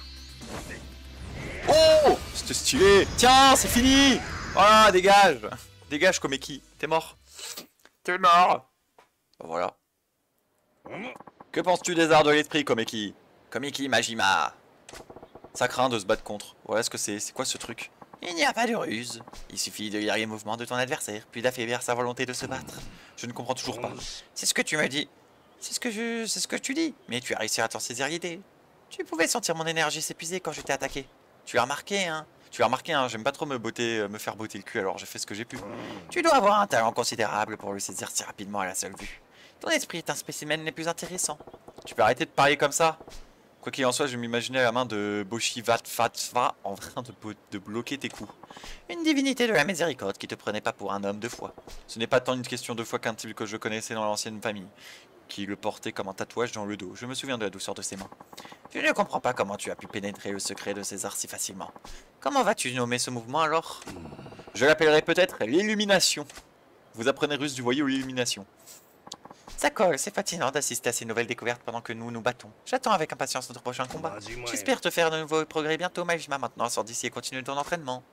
Oh, c'était stylé. Tiens, c'est fini. Voilà, dégage. Dégage, Komeki. T'es mort. T'es mort. Voilà. Que penses-tu des arts de l'esprit, Komeki? Komeki Majima. Ça craint de se battre contre. Voilà ce que c'est. C'est quoi ce truc? Il n'y a pas de ruse. Il suffit de lire les mouvements de ton adversaire, puis d'affaiblir sa volonté de se battre. Je ne comprends toujours pas. C'est ce que tu me dis. C'est ce que tu dis. Mais tu as réussi à t'en saisir l'idée. Tu pouvais sentir mon énergie s'épuiser quand je t'ai attaqué. Tu l'as remarqué, hein? Tu l'as remarqué, hein? J'aime pas trop me faire botter le cul, alors j'ai fait ce que j'ai pu. Tu dois avoir un talent considérable pour le saisir si rapidement à la seule vue. Ton esprit est un spécimen les plus intéressants. Tu peux arrêter de parler comme ça? Quoi qu'il en soit, je m'imaginais à la main de Boshivatfatva en train de bloquer tes coups. Une divinité de la miséricorde qui te prenait pas pour un homme de foi. Ce n'est pas tant une question de foi qu'un type que je connaissais dans l'ancienne famille, qui le portait comme un tatouage dans le dos. Je me souviens de la douceur de ses mains. Je ne comprends pas comment tu as pu pénétrer le secret de ces arts si facilement. Comment vas-tu nommer ce mouvement alors? Je l'appellerai peut-être l'illumination. Vous apprenez russe du voyou l'illumination. Ça colle, c'est fascinant d'assister à ces nouvelles découvertes pendant que nous nous battons. J'attends avec impatience notre prochain combat. J'espère te faire de nouveaux progrès bientôt, Majima. Maintenant, sors d'ici et continue ton entraînement.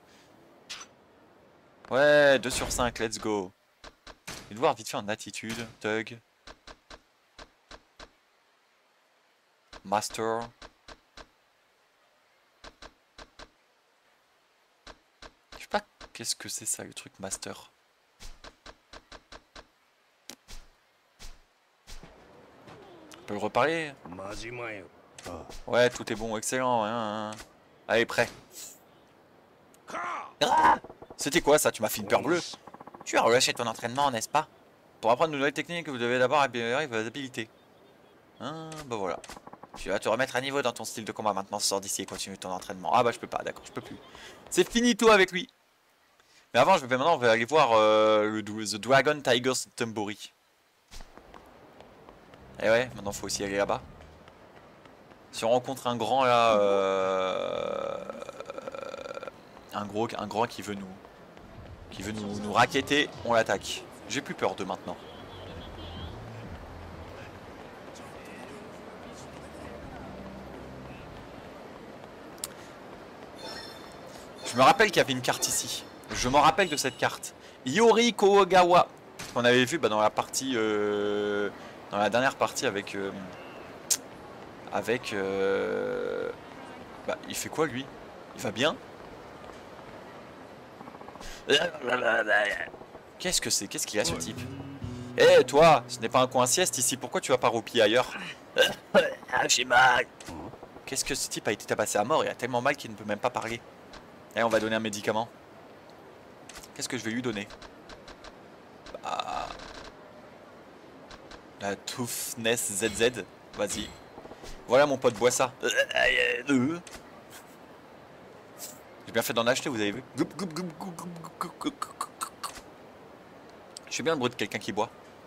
Ouais, 2 sur 5, let's go. Je vais voir vite fait en attitude, Tug. Master. Je sais pas qu'est-ce que c'est ça, le truc Master. On peut le reparler? Ouais, tout est bon, excellent. Hein. Allez, prêt. Ah, c'était quoi ça? Tu m'as fait une peur bleue. Tu as relâché ton entraînement, n'est-ce pas? Pour apprendre de nouvelles techniques, vous devez d'abord améliorer vos habilités. Bah voilà. Tu vas te remettre à niveau dans ton style de combat. Maintenant, sors d'ici et continue ton entraînement. Ah bah je peux pas, d'accord, je peux plus. C'est finito avec lui. Mais avant, on va aller voir The Dragon Tiger's Tambori. Et ouais, maintenant faut aussi aller là-bas. Si on rencontre un grand là, un grand qui veut nous racketter, on l'attaque. J'ai plus peur de maintenant. Je me rappelle qu'il y avait une carte ici. Je me rappelle de cette carte. Yori Kogawa, qu'on avait vu dans la partie, dans la dernière partie avec, il fait quoi lui? Il va bien? Qu'est-ce que c'est? Qu'est-ce qu'il a ce type? Eh toi, ce n'est pas un coin sieste ici, pourquoi tu vas pas roupiller ailleurs? J'ai mal. Qu'est-ce que ce type a été tabassé à mort? Il a tellement mal qu'il ne peut même pas parler. Eh, on va donner un médicament. Qu'est-ce que je vais lui donner? La Toughness ZZ. Vas-y. Voilà mon pote, bois ça. J'ai bien fait d'en acheter, vous avez vu? Je fais bien le bruit de quelqu'un qui boit.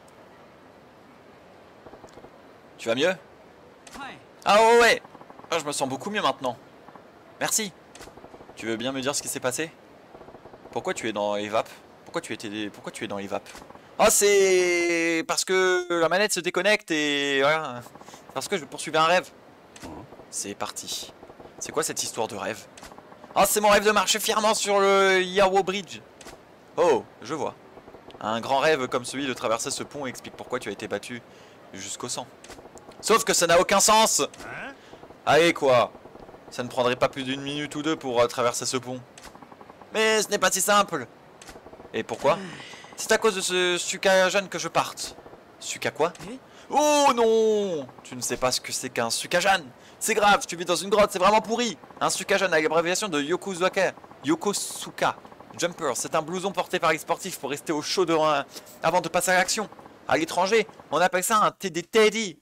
Tu vas mieux? Ah ouais. Oh, je me sens beaucoup mieux maintenant. Merci. Tu veux bien me dire ce qui s'est passé? Pourquoi tu es dans les vapes? Pourquoi tu es dans les vapes? Oh, c'est parce que la manette se déconnecte et voilà. Parce que je poursuivais un rêve. C'est parti. C'est quoi cette histoire de rêve? Oh, c'est mon rêve de marcher fièrement sur le Yawo Bridge. Oh, je vois. Un grand rêve comme celui de traverser ce pont explique pourquoi tu as été battu jusqu'au sang. Sauf que ça n'a aucun sens. Allez quoi. Ça ne prendrait pas plus d'une minute ou deux pour traverser ce pont. Mais ce n'est pas si simple. Et pourquoi? C'est à cause de ce Sukajan que je parte. Suka quoi? Oh non! Tu ne sais pas ce que c'est qu'un Sukajan. C'est grave, tu vis dans une grotte, c'est vraiment pourri. Un Sukajan avec l'abréviation de Yokosuka Jumper, c'est un blouson porté par les sportifs pour rester au chaud avant de passer à l'action. À l'étranger, on appelle ça des Teddy.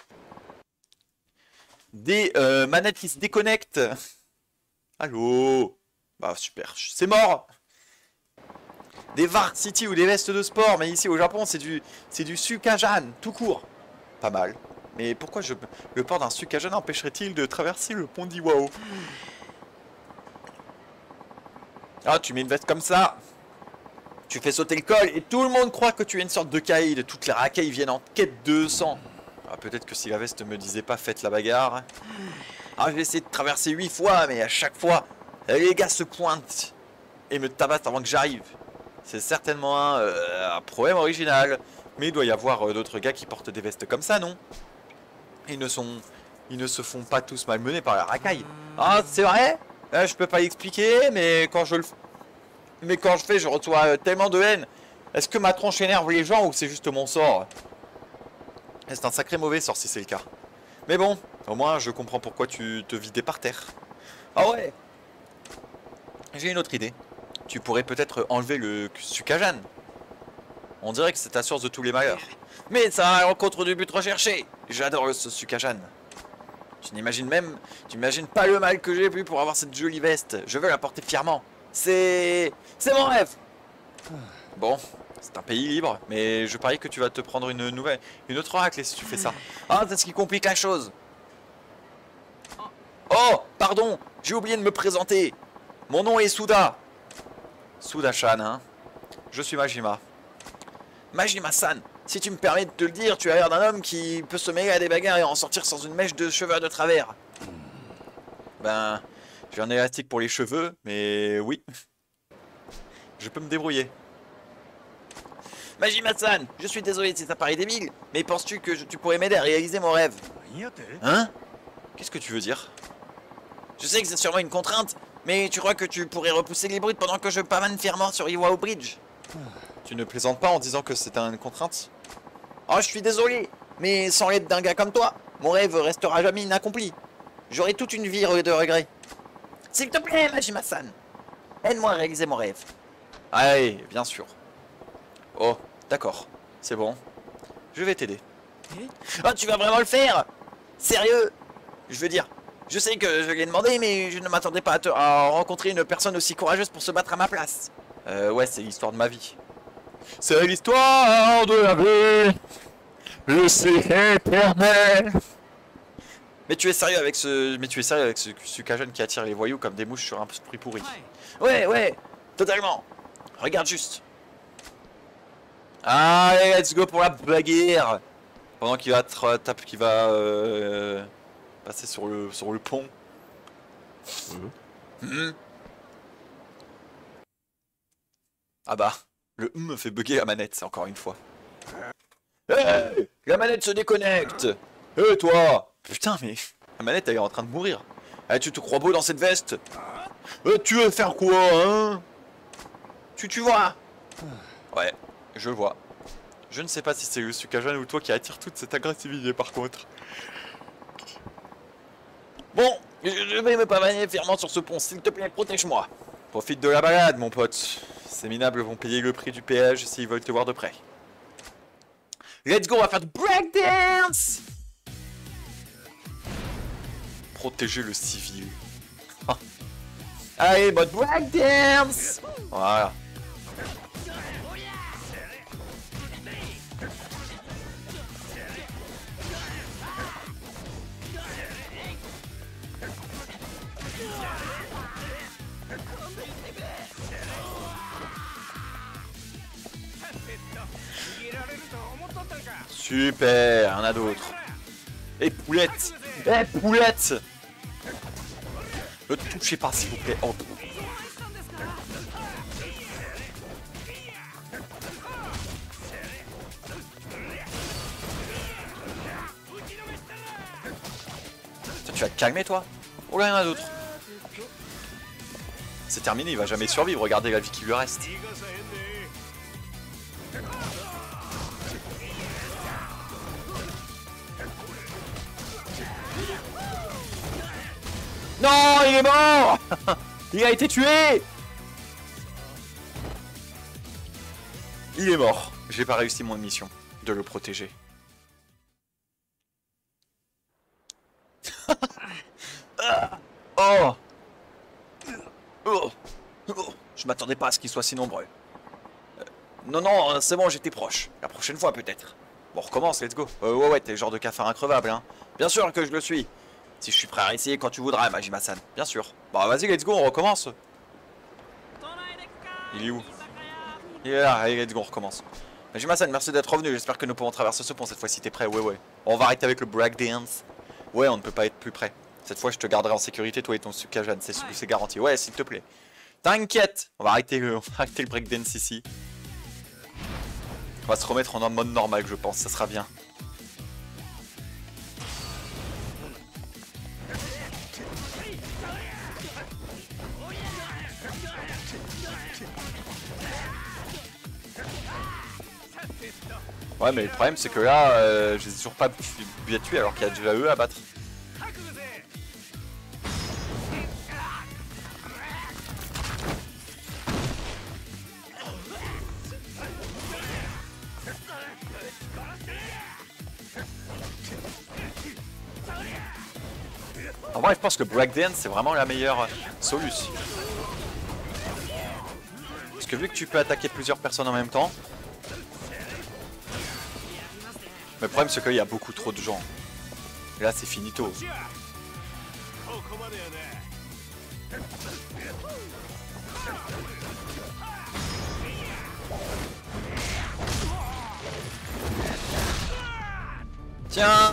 Des manettes qui se déconnectent. Allô? Bah super, c'est mort. Des Varsity ou des vestes de sport, mais ici au Japon c'est du Sukajan, tout court. Pas mal. Mais pourquoi le port d'un Sukajan empêcherait-il de traverser le pont d'Iwao? Ah, tu mets une veste comme ça, tu fais sauter le col et tout le monde croit que tu es une sorte de caïd. Toutes les racailles viennent en quête de sang. Ah, peut-être que si la veste me disait pas faites la bagarre. Ah, je vais essayer de traverser 8 fois, mais à chaque fois, les gars se pointent et me tabassent avant que j'arrive. C'est certainement un problème original. Mais il doit y avoir d'autres gars qui portent des vestes comme ça, non? Ils ne se font pas tous malmenés par la racaille. Ah, c'est vrai? Je peux pas l'expliquer, mais quand je fais, je reçois tellement de haine. Est-ce que ma tronche énerve les gens ou c'est juste mon sort? C'est un sacré mauvais sort si c'est le cas. Mais bon, au moins je comprends pourquoi tu te vidais par terre. Ah ouais. J'ai une autre idée. Tu pourrais peut-être enlever le Sukajan. On dirait que c'est la source de tous les malheurs. Mais ça va à l'encontre du but recherché. J'adore ce Sukajan. Tu n'imagines pas le mal que j'ai pu pour avoir cette jolie veste. Je veux la porter fièrement. C'est mon rêve. Bon, c'est un pays libre, mais je parie que tu vas te prendre une autre raclée si tu fais ça. Ah, c'est ce qui complique la chose. Oh, pardon, j'ai oublié de me présenter. Mon nom est Suda. Suda-chan, hein. Je suis Majima. Majima-san, si tu me permets de te le dire, tu as l'air d'un homme qui peut se mêler à des bagarres et en sortir sans une mèche de cheveux de travers. Ben, j'ai un élastique pour les cheveux, mais oui. Je peux me débrouiller. Majima-san, je suis désolé de cet appareil débile, mais penses-tu que tu pourrais m'aider à réaliser mon rêve? Hein? Qu'est-ce que tu veux dire? Je sais que c'est sûrement une contrainte, mais tu crois que tu pourrais repousser les brutes pendant que je pavane fièrement sur Iwao Bridge? Tu ne plaisantes pas en disant que c'est une contrainte? Oh, je suis désolé, mais sans l'aide d'un gars comme toi, mon rêve restera jamais inaccompli. J'aurai toute une vie de regrets. S'il te plaît, Majima-san, aide-moi à réaliser mon rêve. Allez, bien sûr. Oh, d'accord, c'est bon. Je vais t'aider. Oh, tu vas vraiment le faire? Sérieux? Je veux dire, je sais que je l'ai demandé, mais je ne m'attendais pas à rencontrer une personne aussi courageuse pour se battre à ma place. Ouais, c'est l'histoire de ma vie. C'est l'histoire de la vie. Le secret éternel. Mais tu es sérieux avec ce Sukajan qui attire les voyous comme des mouches sur un fruit pourri. Ouais, totalement. Regarde juste. Allez, let's go pour la bagarre. Pendant qu'il va passer sur le pont. Ah bah, le me fait bugger la manette, encore une fois. Hey, la manette se déconnecte. Hé toi. Putain, mais la manette elle est en train de mourir. Eh, tu te crois beau dans cette veste? Tu veux faire quoi, hein? Tu vois? Ouais, je vois. Je ne sais pas si c'est le Sukajan ou toi qui attire toute cette agressivité par contre. Bon, je vais me pavaner fièrement sur ce pont, s'il te plaît, protège-moi. Profite de la balade, mon pote. Ces minables vont payer le prix du péage s'ils veulent te voir de près. Let's go, on va faire du breakdance! Protéger le civil. Allez, mode breakdance! Voilà. Super, il y en a d'autres. Et poulette! Eh poulette! Ne touchez pas s'il vous plaît. Oh. Tu vas te calmer toi? Oh là, il y en a d'autres. C'est terminé, il va jamais survivre, regardez la vie qui lui reste. Non, il est mort. Il a été tué. Il est mort. J'ai pas réussi mon mission de le protéger. Oh. Oh. Oh. Je m'attendais pas à ce qu'ils soient si nombreux. Non, non, c'est bon, j'étais proche. La prochaine fois, peut-être. Bon, on recommence, let's go. Ouais, t'es le genre de cafard increvable, hein. Bien sûr que je le suis. Si je suis prêt à essayer quand tu voudras, Majima-san. Bien sûr. Bah, vas-y, let's go, on recommence. Il est où? Il est là, allez, let's go, on recommence. Majima-san, merci d'être revenu. J'espère que nous pourrons traverser ce pont cette fois-ci. T'es prêt? Ouais. On va arrêter avec le breakdance. Ouais, on ne peut pas être plus près. Cette fois, je te garderai en sécurité, toi et ton Sukajan. C'est garanti. Ouais, s'il te plaît. T'inquiète. On va arrêter le breakdance ici. On va se remettre en mode normal, je pense. Ça sera bien. Ouais, mais le problème c'est que là, je les ai toujours pas bien tués alors qu'il y a déjà eux à battre. En vrai, je pense que breakdance c'est vraiment la meilleure solution. Parce que vu que tu peux attaquer plusieurs personnes en même temps. Mais le problème c'est qu'il y a beaucoup trop de gens. Et là c'est finito. Tiens!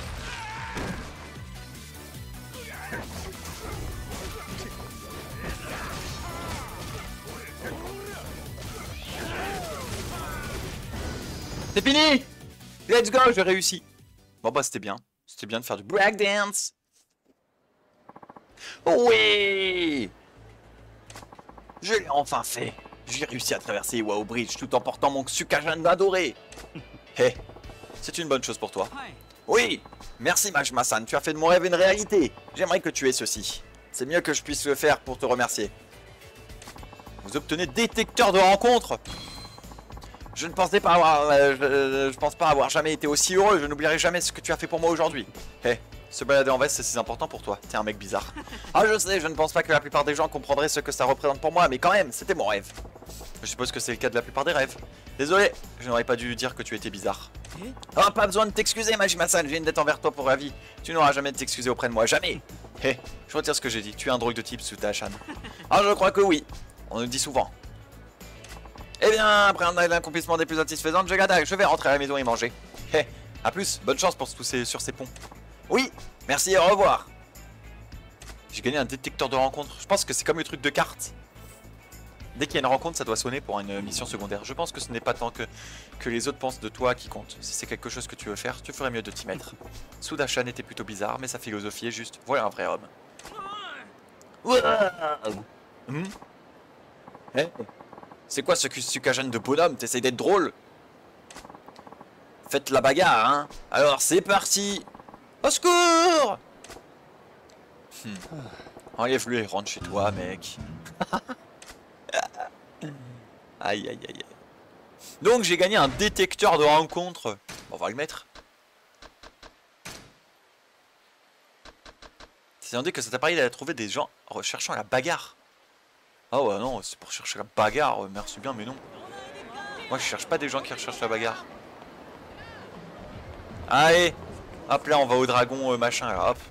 C'est fini! Let's go, j'ai réussi. Bon bah c'était bien. C'était bien de faire du breakdance. Oui! Je l'ai enfin fait. J'ai réussi à traverser Iwao Bridge tout en portant mon Sukajan adoré. Hé, c'est une bonne chose pour toi. Oui! Merci Majima-san, tu as fait de mon rêve une réalité. J'aimerais que tu aies ceci. C'est mieux que je puisse le faire pour te remercier. Vous obtenez détecteur de rencontre. Je ne pensais pas avoir, je pense pas avoir jamais été aussi heureux. Je n'oublierai jamais ce que tu as fait pour moi aujourd'hui. Hé, se balader en veste, c'est si important pour toi. T'es un mec bizarre. Ah, je sais, je ne pense pas que la plupart des gens comprendraient ce que ça représente pour moi, mais quand même, c'était mon rêve. Je suppose que c'est le cas de la plupart des rêves. Désolé, je n'aurais pas dû dire que tu étais bizarre. Ah, pas besoin de t'excuser, Majima-san. J'ai une dette envers toi pour la vie. Tu n'auras jamais de t'excuser auprès de moi, jamais. Hé, je retire ce que j'ai dit. Tu es un drôle de type, Suta-chan. Ah, je crois que oui. On le dit souvent. Eh bien, après un accomplissement des plus satisfaisantes, je vais rentrer à la maison et manger. Hé, à plus, bonne chance pour se pousser sur ces ponts. Oui, merci et au revoir. J'ai gagné un détecteur de rencontre. Je pense que c'est comme le truc de carte. Dès qu'il y a une rencontre, ça doit sonner pour une mission secondaire. Je pense que ce n'est pas tant que les autres pensent de toi qui compte. Si c'est quelque chose que tu veux faire, tu ferais mieux de t'y mettre. Suda-chan était plutôt bizarre, mais sa philosophie est juste. Voilà un vrai homme. Hey. C'est quoi ce Sukajan de bonhomme? T'essayes d'être drôle? Faites la bagarre, hein? Alors c'est parti! Au secours! Enlève-le et rentre chez toi, mec. Aïe, aïe, aïe, aïe. Donc j'ai gagné un détecteur de rencontre. On va le mettre. C'est indiqué que cet appareil a trouvé des gens recherchant la bagarre. Ah ouais non, c'est pour chercher la bagarre, merci bien mais non. Moi je cherche pas des gens qui recherchent la bagarre. Allez, hop là on va au dragon machin là, hop.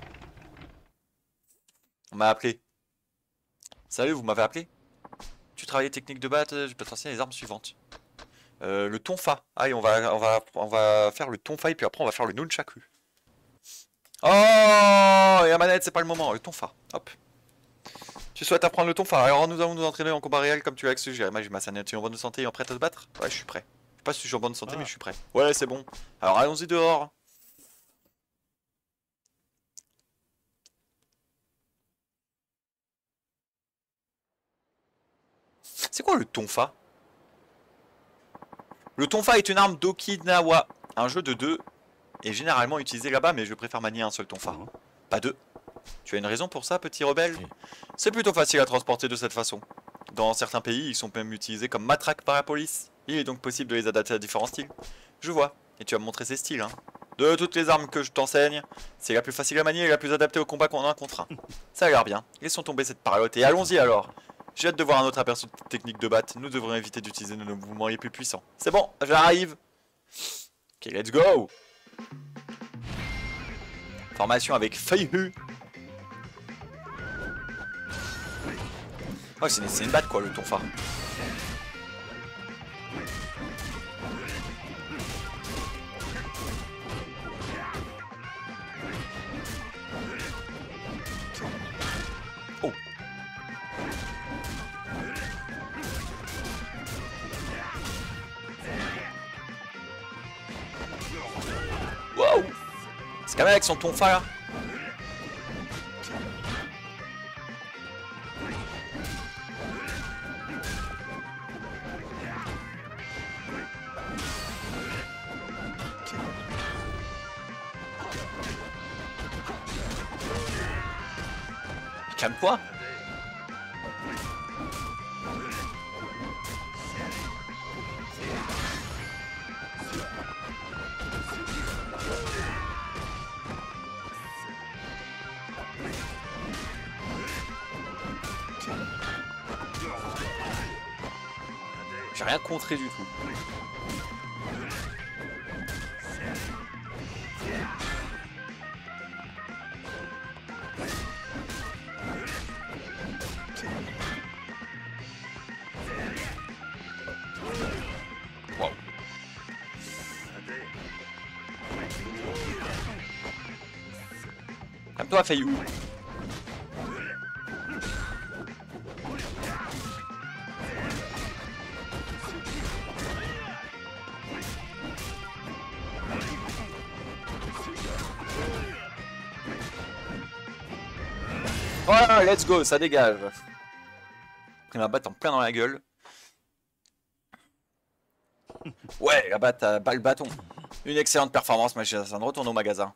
On m'a appelé. Salut, vous m'avez appelé? Tu travailles technique de batte, je peux t'enseigner les armes suivantes. Le tonfa. Allez, on va faire le tonfa et puis après on va faire le nunchaku. Oh, et la manette c'est pas le moment, le tonfa, hop. Tu souhaites apprendre le tonfa, alors nous allons nous entraîner en combat réel comme tu as suggéré. Majima-san, es-tu en bonne santé et prêt à te battre? Ouais, je suis prêt. Je sais pas si je suis en bonne santé, mais je suis prêt. Ouais, c'est bon. Alors allons-y dehors. C'est quoi le tonfa? Le tonfa est une arme d'Okinawa. Un jeu de 2 est généralement utilisé là-bas, mais je préfère manier un seul tonfa. Pas 2. Tu as une raison pour ça, petit rebelle? C'est plutôt facile à transporter de cette façon. Dans certains pays, ils sont même utilisés comme matraque par la police. Il est donc possible de les adapter à différents styles. Je vois, et tu as montré ces styles, hein. De toutes les armes que je t'enseigne, c'est la plus facile à manier et la plus adaptée au combat qu'on a un contre un. Ça a l'air bien. Laissons tomber cette parlotte et allons-y alors. J'ai hâte de voir un autre aperçu de technique de batte. Nous devrions éviter d'utiliser nos mouvements les plus puissants. C'est bon, j'arrive. Ok, let's go. Formation avec Feihu. Oh, c'est une batte quoi, le tonfa. Oh. Wow. C'est quand même avec son tonfa là. Calme-toi. J'ai rien contré du tout. Wow. Calme-toi, Feiyu. Voilà, let's go, ça dégage. Pris ma batte en plein dans la gueule. Ouais, la batte a le bâton. Une excellente performance, Majima-san. Retourne au magasin.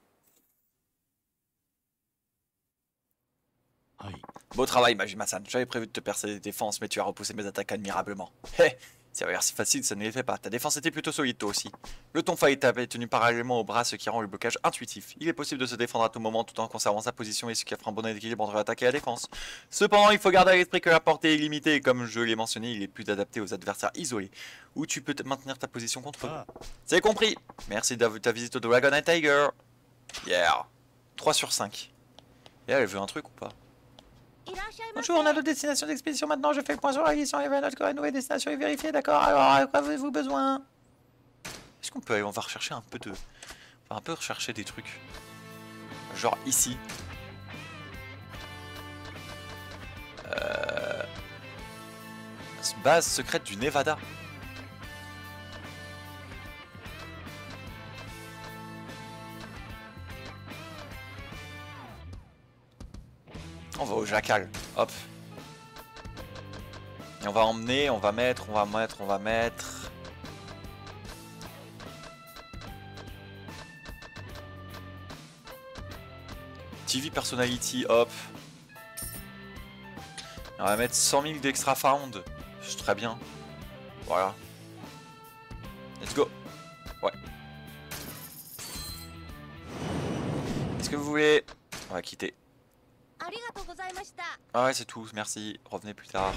Beau travail, Majima-san. J'avais prévu de te percer les défenses, mais tu as repoussé mes attaques admirablement. Hé, ça avait l'air si facile, ça ne les fait pas. Ta défense était plutôt solide, toi aussi. Le tonfa est tenu parallèlement au bras, ce qui rend le blocage intuitif. Il est possible de se défendre à tout moment tout en conservant sa position et ce qui offre un bon équilibre entre l'attaque et la défense. Cependant, il faut garder à l'esprit que la portée est limitée et comme je l'ai mentionné, il est plus adapté aux adversaires isolés, où tu peux maintenir ta position contre eux. C'est compris. Merci de ta visite au Dragon and Tiger. Yeah. 3 sur 5. Et elle veut un truc ou pas? Bonjour, on a d'autres destinations d'expédition maintenant. Je fais le point sur la liste. On arrive à notre nouvelle destination et vérifier, d'accord? Alors, à quoi avez-vous besoin? Est-ce qu'on peut aller, on va rechercher un peu de... On va un peu rechercher des trucs. Genre ici. Base secrète du Nevada. On va au jacal, hop. Et on va emmener, on va mettre. TV Personality, hop. Et on va mettre 100 000 d'extra found. C'est très bien. Voilà. Let's go. Ouais. Est-ce que vous voulez... On va quitter. Ah ouais, c'est tout, merci. Revenez plus tard.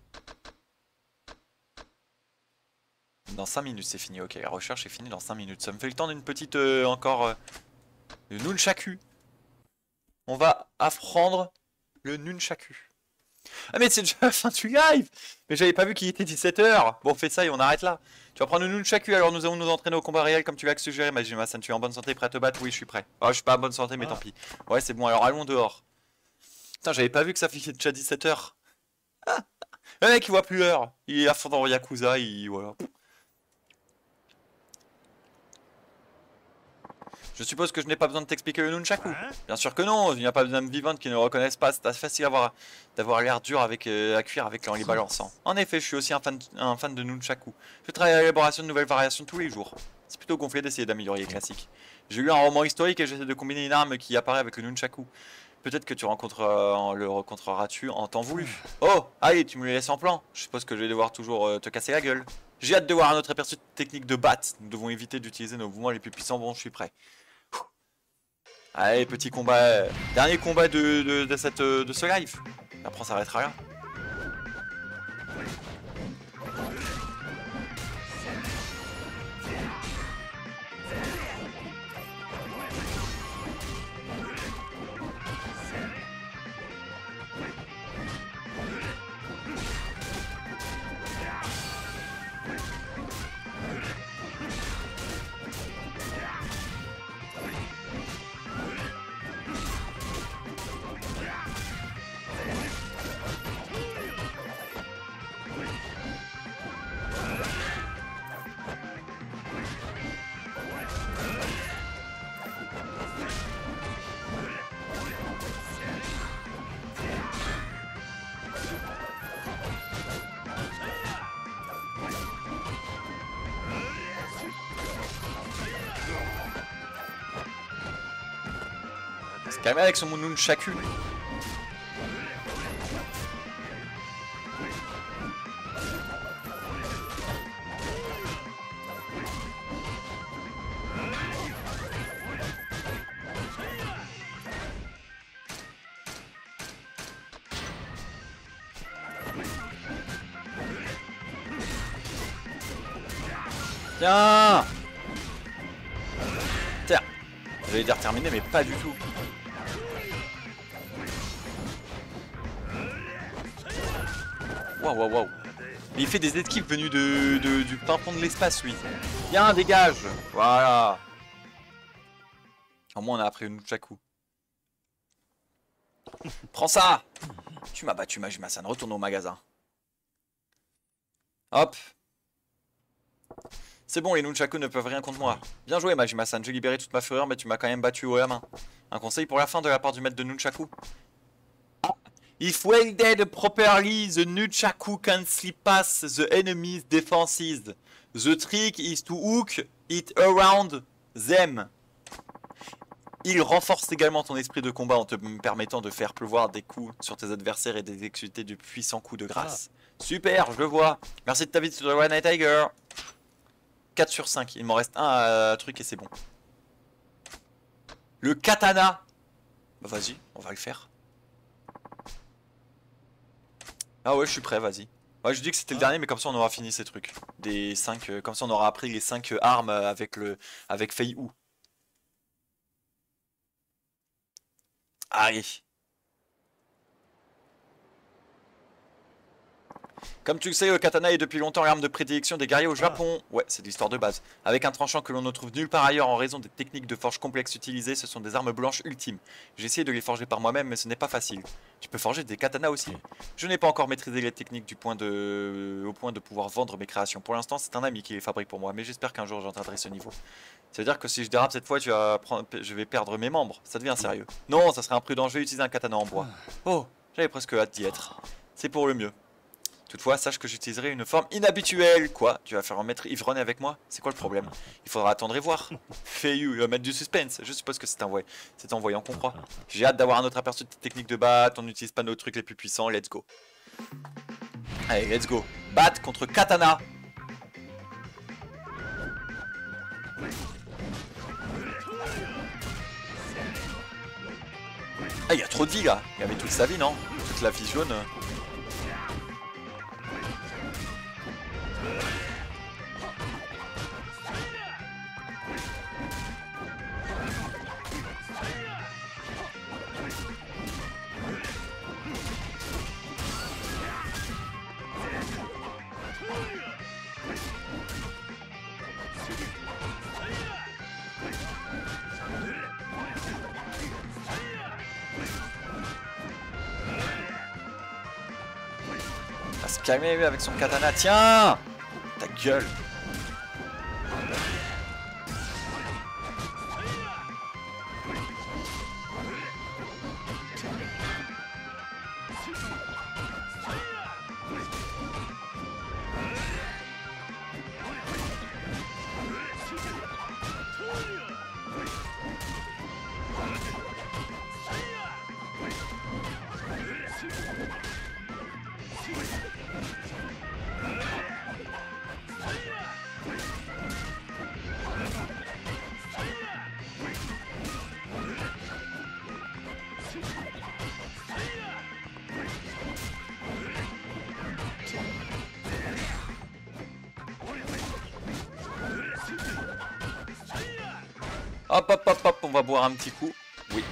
Dans 5 minutes, c'est fini. Ok, la recherche est finie dans 5 minutes. Ça me fait le temps d'une petite... encore... le nunchaku. On va apprendre le nunchaku. Ah mais c'est déjà la fin du live. Mais j'avais pas vu qu'il était 17 h. Bon, on fait ça et on arrête là. Tu vas prendre le nunchaku, alors nous allons nous entraîner au combat réel comme tu l'as suggéré, Majima-san. Tu es en bonne santé, prêt à te battre? Oui, je suis prêt. Ah, je suis pas en bonne santé, mais tant pis. Ouais, c'est bon, alors allons dehors. Putain, j'avais pas vu que ça faisait déjà 17 h. Ah, le mec, il voit plus l'heure. Il est à fond dans Yakuza, voilà. Je suppose que je n'ai pas besoin de t'expliquer le nunchaku. Bien sûr que non, il n'y a pas d'âme vivante qui ne le reconnaisse pas. C'est assez facile d'avoir l'air dur avec, à cuire avec en les balançant. En effet, je suis aussi un fan de nunchaku. Je travaille à l'élaboration de nouvelles variations tous les jours. C'est plutôt gonflé d'essayer d'améliorer les classiques. J'ai lu un roman historique et j'essaie de combiner une arme qui apparaît avec le nunchaku. Peut-être que le rencontreras-tu en temps voulu. Oh, allez, tu me le laisses en plan. Je suppose que je vais devoir toujours te casser la gueule. J'ai hâte de voir un autre aperçu de technique de bat. Nous devons éviter d'utiliser nos mouvements les plus puissants. Bon, je suis prêt. Allez, petit combat. Dernier combat de ce live. Après, on s'arrêtera là. Calme avec son nunchaku. Tiens. Tiens. J'allais dire terminé mais pas du tout. Waouh, waouh, waouh. Mais il fait des esquives venus du pimpon de l'espace, lui. Viens, dégage. Voilà. Au moins, on a appris le nunchaku. Prends ça. Tu m'as battu, Majima-san. Retourne au magasin. Hop. C'est bon, les nunchaku ne peuvent rien contre moi. Bien joué, Majima-san. J'ai libéré toute ma fureur, mais tu m'as quand même battu haut la main. Un conseil pour la fin de la part du maître de nunchaku. If wielded properly, the nunchaku can slip past the enemy's defenses. The trick is to hook it around them. Il renforce également ton esprit de combat en te permettant de faire pleuvoir des coups sur tes adversaires et d'exécuter de puissants coups de grâce. Super, je le vois. Merci de ta vie sur The One Night Tiger. 4 sur 5, il m'en reste un truc et c'est bon. Le katana. Bah vas-y, on va le faire. Ah ouais, je suis prêt, vas-y. Ouais, je dis que c'était le dernier, mais comme ça on aura fini ces trucs. Des 5, comme ça on aura appris les 5 armes avec Fei Hu. Allez. Comme tu le sais, le katana est depuis longtemps l'arme de prédilection des guerriers au Japon. Ouais, c'est l'histoire de base. Avec un tranchant que l'on ne trouve nulle part ailleurs en raison des techniques de forge complexes utilisées, ce sont des armes blanches ultimes. J'ai essayé de les forger par moi-même, mais ce n'est pas facile. Tu peux forger des katanas aussi. Je n'ai pas encore maîtrisé les techniques au point de pouvoir vendre mes créations. Pour l'instant, c'est un ami qui les fabrique pour moi, mais j'espère qu'un jour j'atteindrai ce niveau. Ça veut dire que si je dérape cette fois, je vais perdre mes membres. Ça devient sérieux. Non, ça serait imprudent, je vais utiliser un katana en bois. Oh, j'avais presque hâte d'y être. C'est pour le mieux. Toutefois, sache que j'utiliserai une forme inhabituelle. Quoi? Tu vas faire un maître ivrogne avec moi? C'est quoi le problème? Il faudra attendre et voir. Fei Hu, mettre du suspense. Je suppose que c'est en voyant qu'on croit. J'ai hâte d'avoir un autre aperçu de tes techniques de bat. On n'utilise pas nos trucs les plus puissants. Let's go. Allez, let's go. Bat contre katana. Ah, il y a trop de vie là. Il avait toute sa vie, non? Toute la vie jaune. Va se calmer lui avec son katana, tiens! Ta gueule! Hop, hop, hop, hop, on va boire un petit coup. Oui.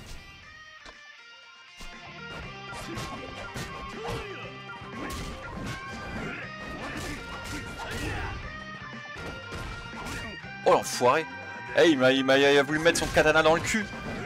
Oh l'enfoiré. Eh, il a voulu mettre son katana dans le cul.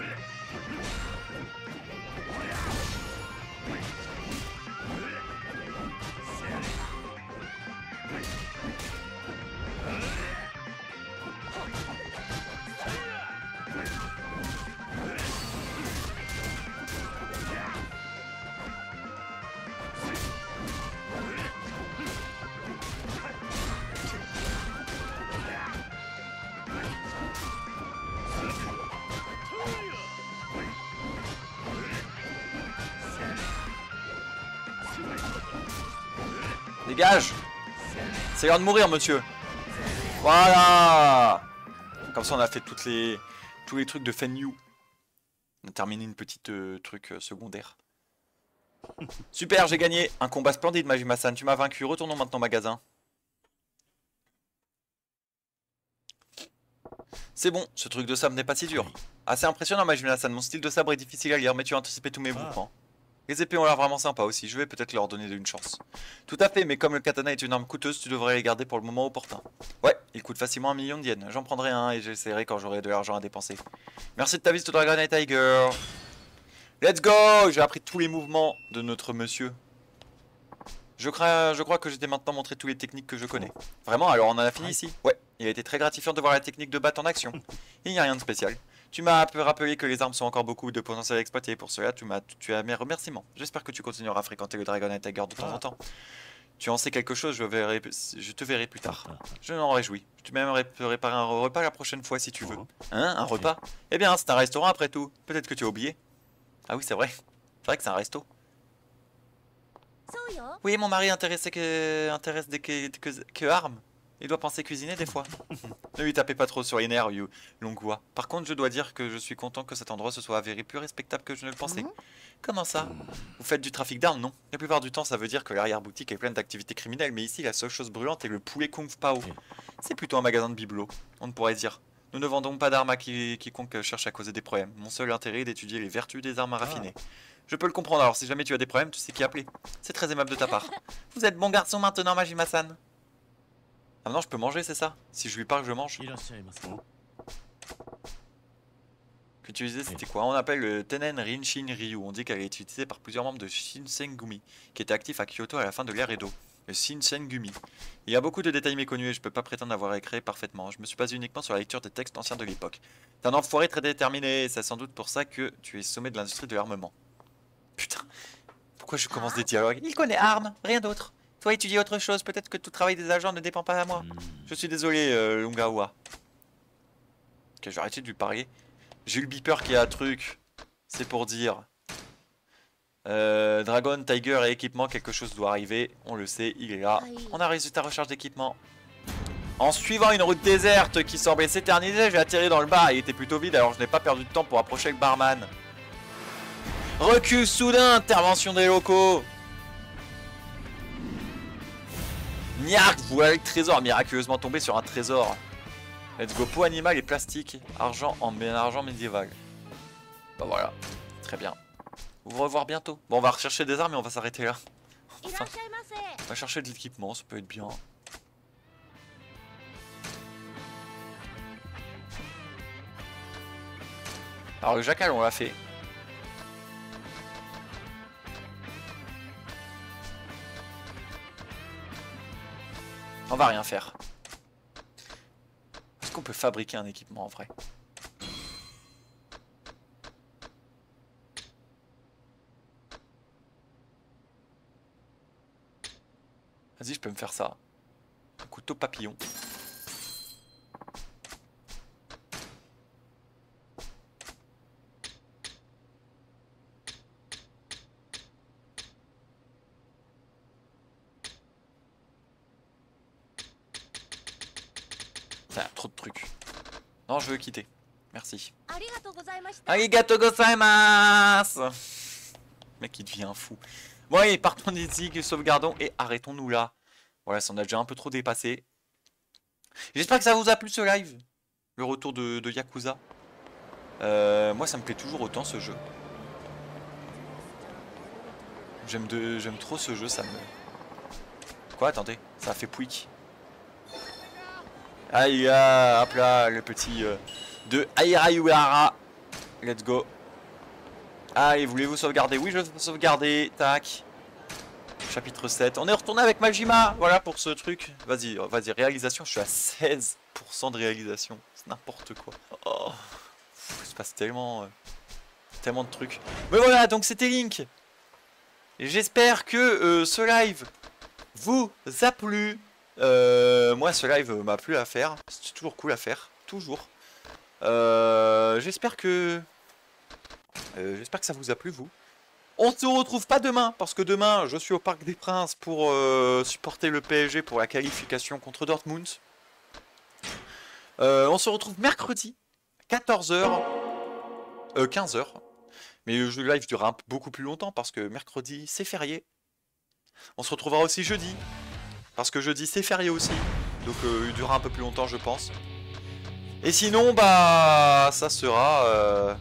Dégage! C'est l'heure de mourir, monsieur. Voilà! Comme ça, on a fait tous les trucs de Fenyu. On a terminé une petite truc secondaire. Super, j'ai gagné. Un combat splendide, Majima-san. Tu m'as vaincu. Retournons maintenant au magasin. C'est bon, ce truc de sabre n'est pas si dur. Assez impressionnant, Majima-san. Mon style de sabre est difficile à lire, mais tu as anticipé tous mes mouvements. Les épées ont l'air vraiment sympas aussi, je vais peut-être leur donner une chance. Tout à fait, mais comme le katana est une arme coûteuse, tu devrais les garder pour le moment opportun. Ouais, il coûte facilement 1 million de yens. J'en prendrai un et j'essaierai quand j'aurai de l'argent à dépenser. Merci de ta visite au Dragon & Tiger. Let's go! J'ai appris tous les mouvements de notre monsieur. Je crois que j'ai maintenant montré toutes les techniques que je connais. Vraiment, alors on en a fini ici? Ouais, il a été très gratifiant de voir la technique de batte en action. Il n'y a rien de spécial. Tu m'as rappelé que les armes sont encore beaucoup de potentiel à exploiter. Pour cela, tu as mes remerciements. J'espère que tu continueras à fréquenter le Dragon & Tiger de temps en temps. Tu en sais quelque chose, je te verrai plus tard. Je m'en réjouis. Je te même préparer un repas la prochaine fois si tu veux. Hein, un repas? Eh bien, c'est un restaurant après tout. Peut-être que tu as oublié. Ah oui, c'est vrai. C'est vrai que c'est un resto. Oui, mon mari intéresse que armes. Il doit penser cuisiner des fois. Ne lui tapez pas trop sur les nerfs, Longua. Par contre, je dois dire que je suis content que cet endroit se soit avéré plus respectable que je ne le pensais. Comment ça? Vous faites du trafic d'armes, non? La plupart du temps, ça veut dire que l'arrière-boutique est pleine d'activités criminelles, mais ici, la seule chose brûlante est le poulet Kung Pao. C'est plutôt un magasin de bibelots, on ne pourrait dire. Nous ne vendons pas d'armes à quiconque cherche à causer des problèmes. Mon seul intérêt est d'étudier les vertus des armes à raffiner. Je peux le comprendre, alors si jamais tu as des problèmes, tu sais qui appeler. C'est très aimable de ta part. Vous êtes bon garçon maintenant, Majima-san. Ah non, je peux manger, c'est ça? Si je lui parle, je mange. Que tu disais, c'était quoi? On appelle le Tenen Rinshin Ryu. On dit qu'elle est utilisée par plusieurs membres de Shinsengumi, qui étaient actifs à Kyoto à la fin de l'ère Edo. Le Shinsengumi. Il y a beaucoup de détails méconnus et je peux pas prétendre avoir écrit parfaitement. Je me suis basé uniquement sur la lecture des textes anciens de l'époque. T'es un enfoiré très déterminé, et c'est sans doute pour ça que tu es sommet de l'industrie de l'armement. Putain, pourquoi je commence des dialogues? Il connaît armes, rien d'autre. Toi, étudier autre chose, peut-être que tout travail des agents ne dépend pas à moi. Je suis désolé, Lungawa. Ok, je vais arrêter de lui parler. J'ai eu le beeper qui a un truc. C'est pour dire. Dragon, Tiger et équipement, quelque chose doit arriver. On le sait, il est là. On a réussi à recharge d'équipement. En suivant une route déserte qui semblait s'éterniser, j'ai atterri dans le bar. Il était plutôt vide, alors je n'ai pas perdu de temps pour approcher le barman. Recul soudain, intervention des locaux. Niac, voilà le trésor, miraculeusement tombé sur un trésor. Let's go, peau animal et plastique, argent en argent médiéval. Bah voilà, très bien. Vous revoir bientôt. Bon, on va rechercher des armes et on va s'arrêter là. Enfin, on va chercher de l'équipement, ça peut être bien. Alors le jacal, on l'a fait. On va rien faire. Est-ce qu'on peut fabriquer un équipement en vrai? Vas-y, je peux me faire ça. Un couteau papillon. Putain, trop de trucs. Non, je veux quitter. Merci. Arigato gozaimasu. Mec, il devient fou. Bon, allez, partons d'ici, sauvegardons et arrêtons-nous là. Voilà, ça en a déjà un peu trop dépassé. J'espère que ça vous a plu ce live. le retour de Yakuza. Moi ça me plaît toujours autant ce jeu. J'aime trop ce jeu, ça me... Quoi, attendez, ça a fait pouic. Aïe, hop là, le petit de Airayuara. Let's go. Allez, voulez-vous sauvegarder? Oui, je veux sauvegarder. Tac. Chapitre 7. On est retourné avec Majima. Voilà pour ce truc. Vas-y, réalisation. Je suis à 16% de réalisation. C'est n'importe quoi. Oh. Il se passe tellement de trucs. Mais voilà, donc c'était Link. J'espère que ce live vous a plu. Moi, ce live m'a plu à faire. C'est toujours cool à faire. Toujours. J'espère que ça vous a plu, vous. On se retrouve pas demain, parce que demain, je suis au Parc des Princes pour supporter le PSG pour la qualification contre Dortmund. On se retrouve mercredi, 14h, 15h. Mais le live durera beaucoup plus longtemps, parce que mercredi, c'est férié. On se retrouvera aussi jeudi, parce que jeudi, c'est férié aussi. Donc il durera un peu plus longtemps, je pense. Et sinon, bah, ça sera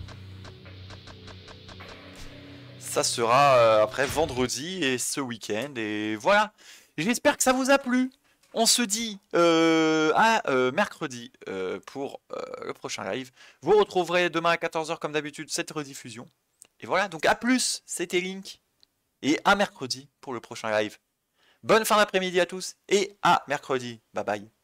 après vendredi et ce week-end. Et voilà. J'espère que ça vous a plu. On se dit à mercredi pour le prochain live. Vous retrouverez demain à 14h comme d'habitude cette rediffusion. Et voilà, donc à plus, c'était Link. Et à mercredi pour le prochain live. Bonne fin d'après-midi à tous et à mercredi. Bye bye.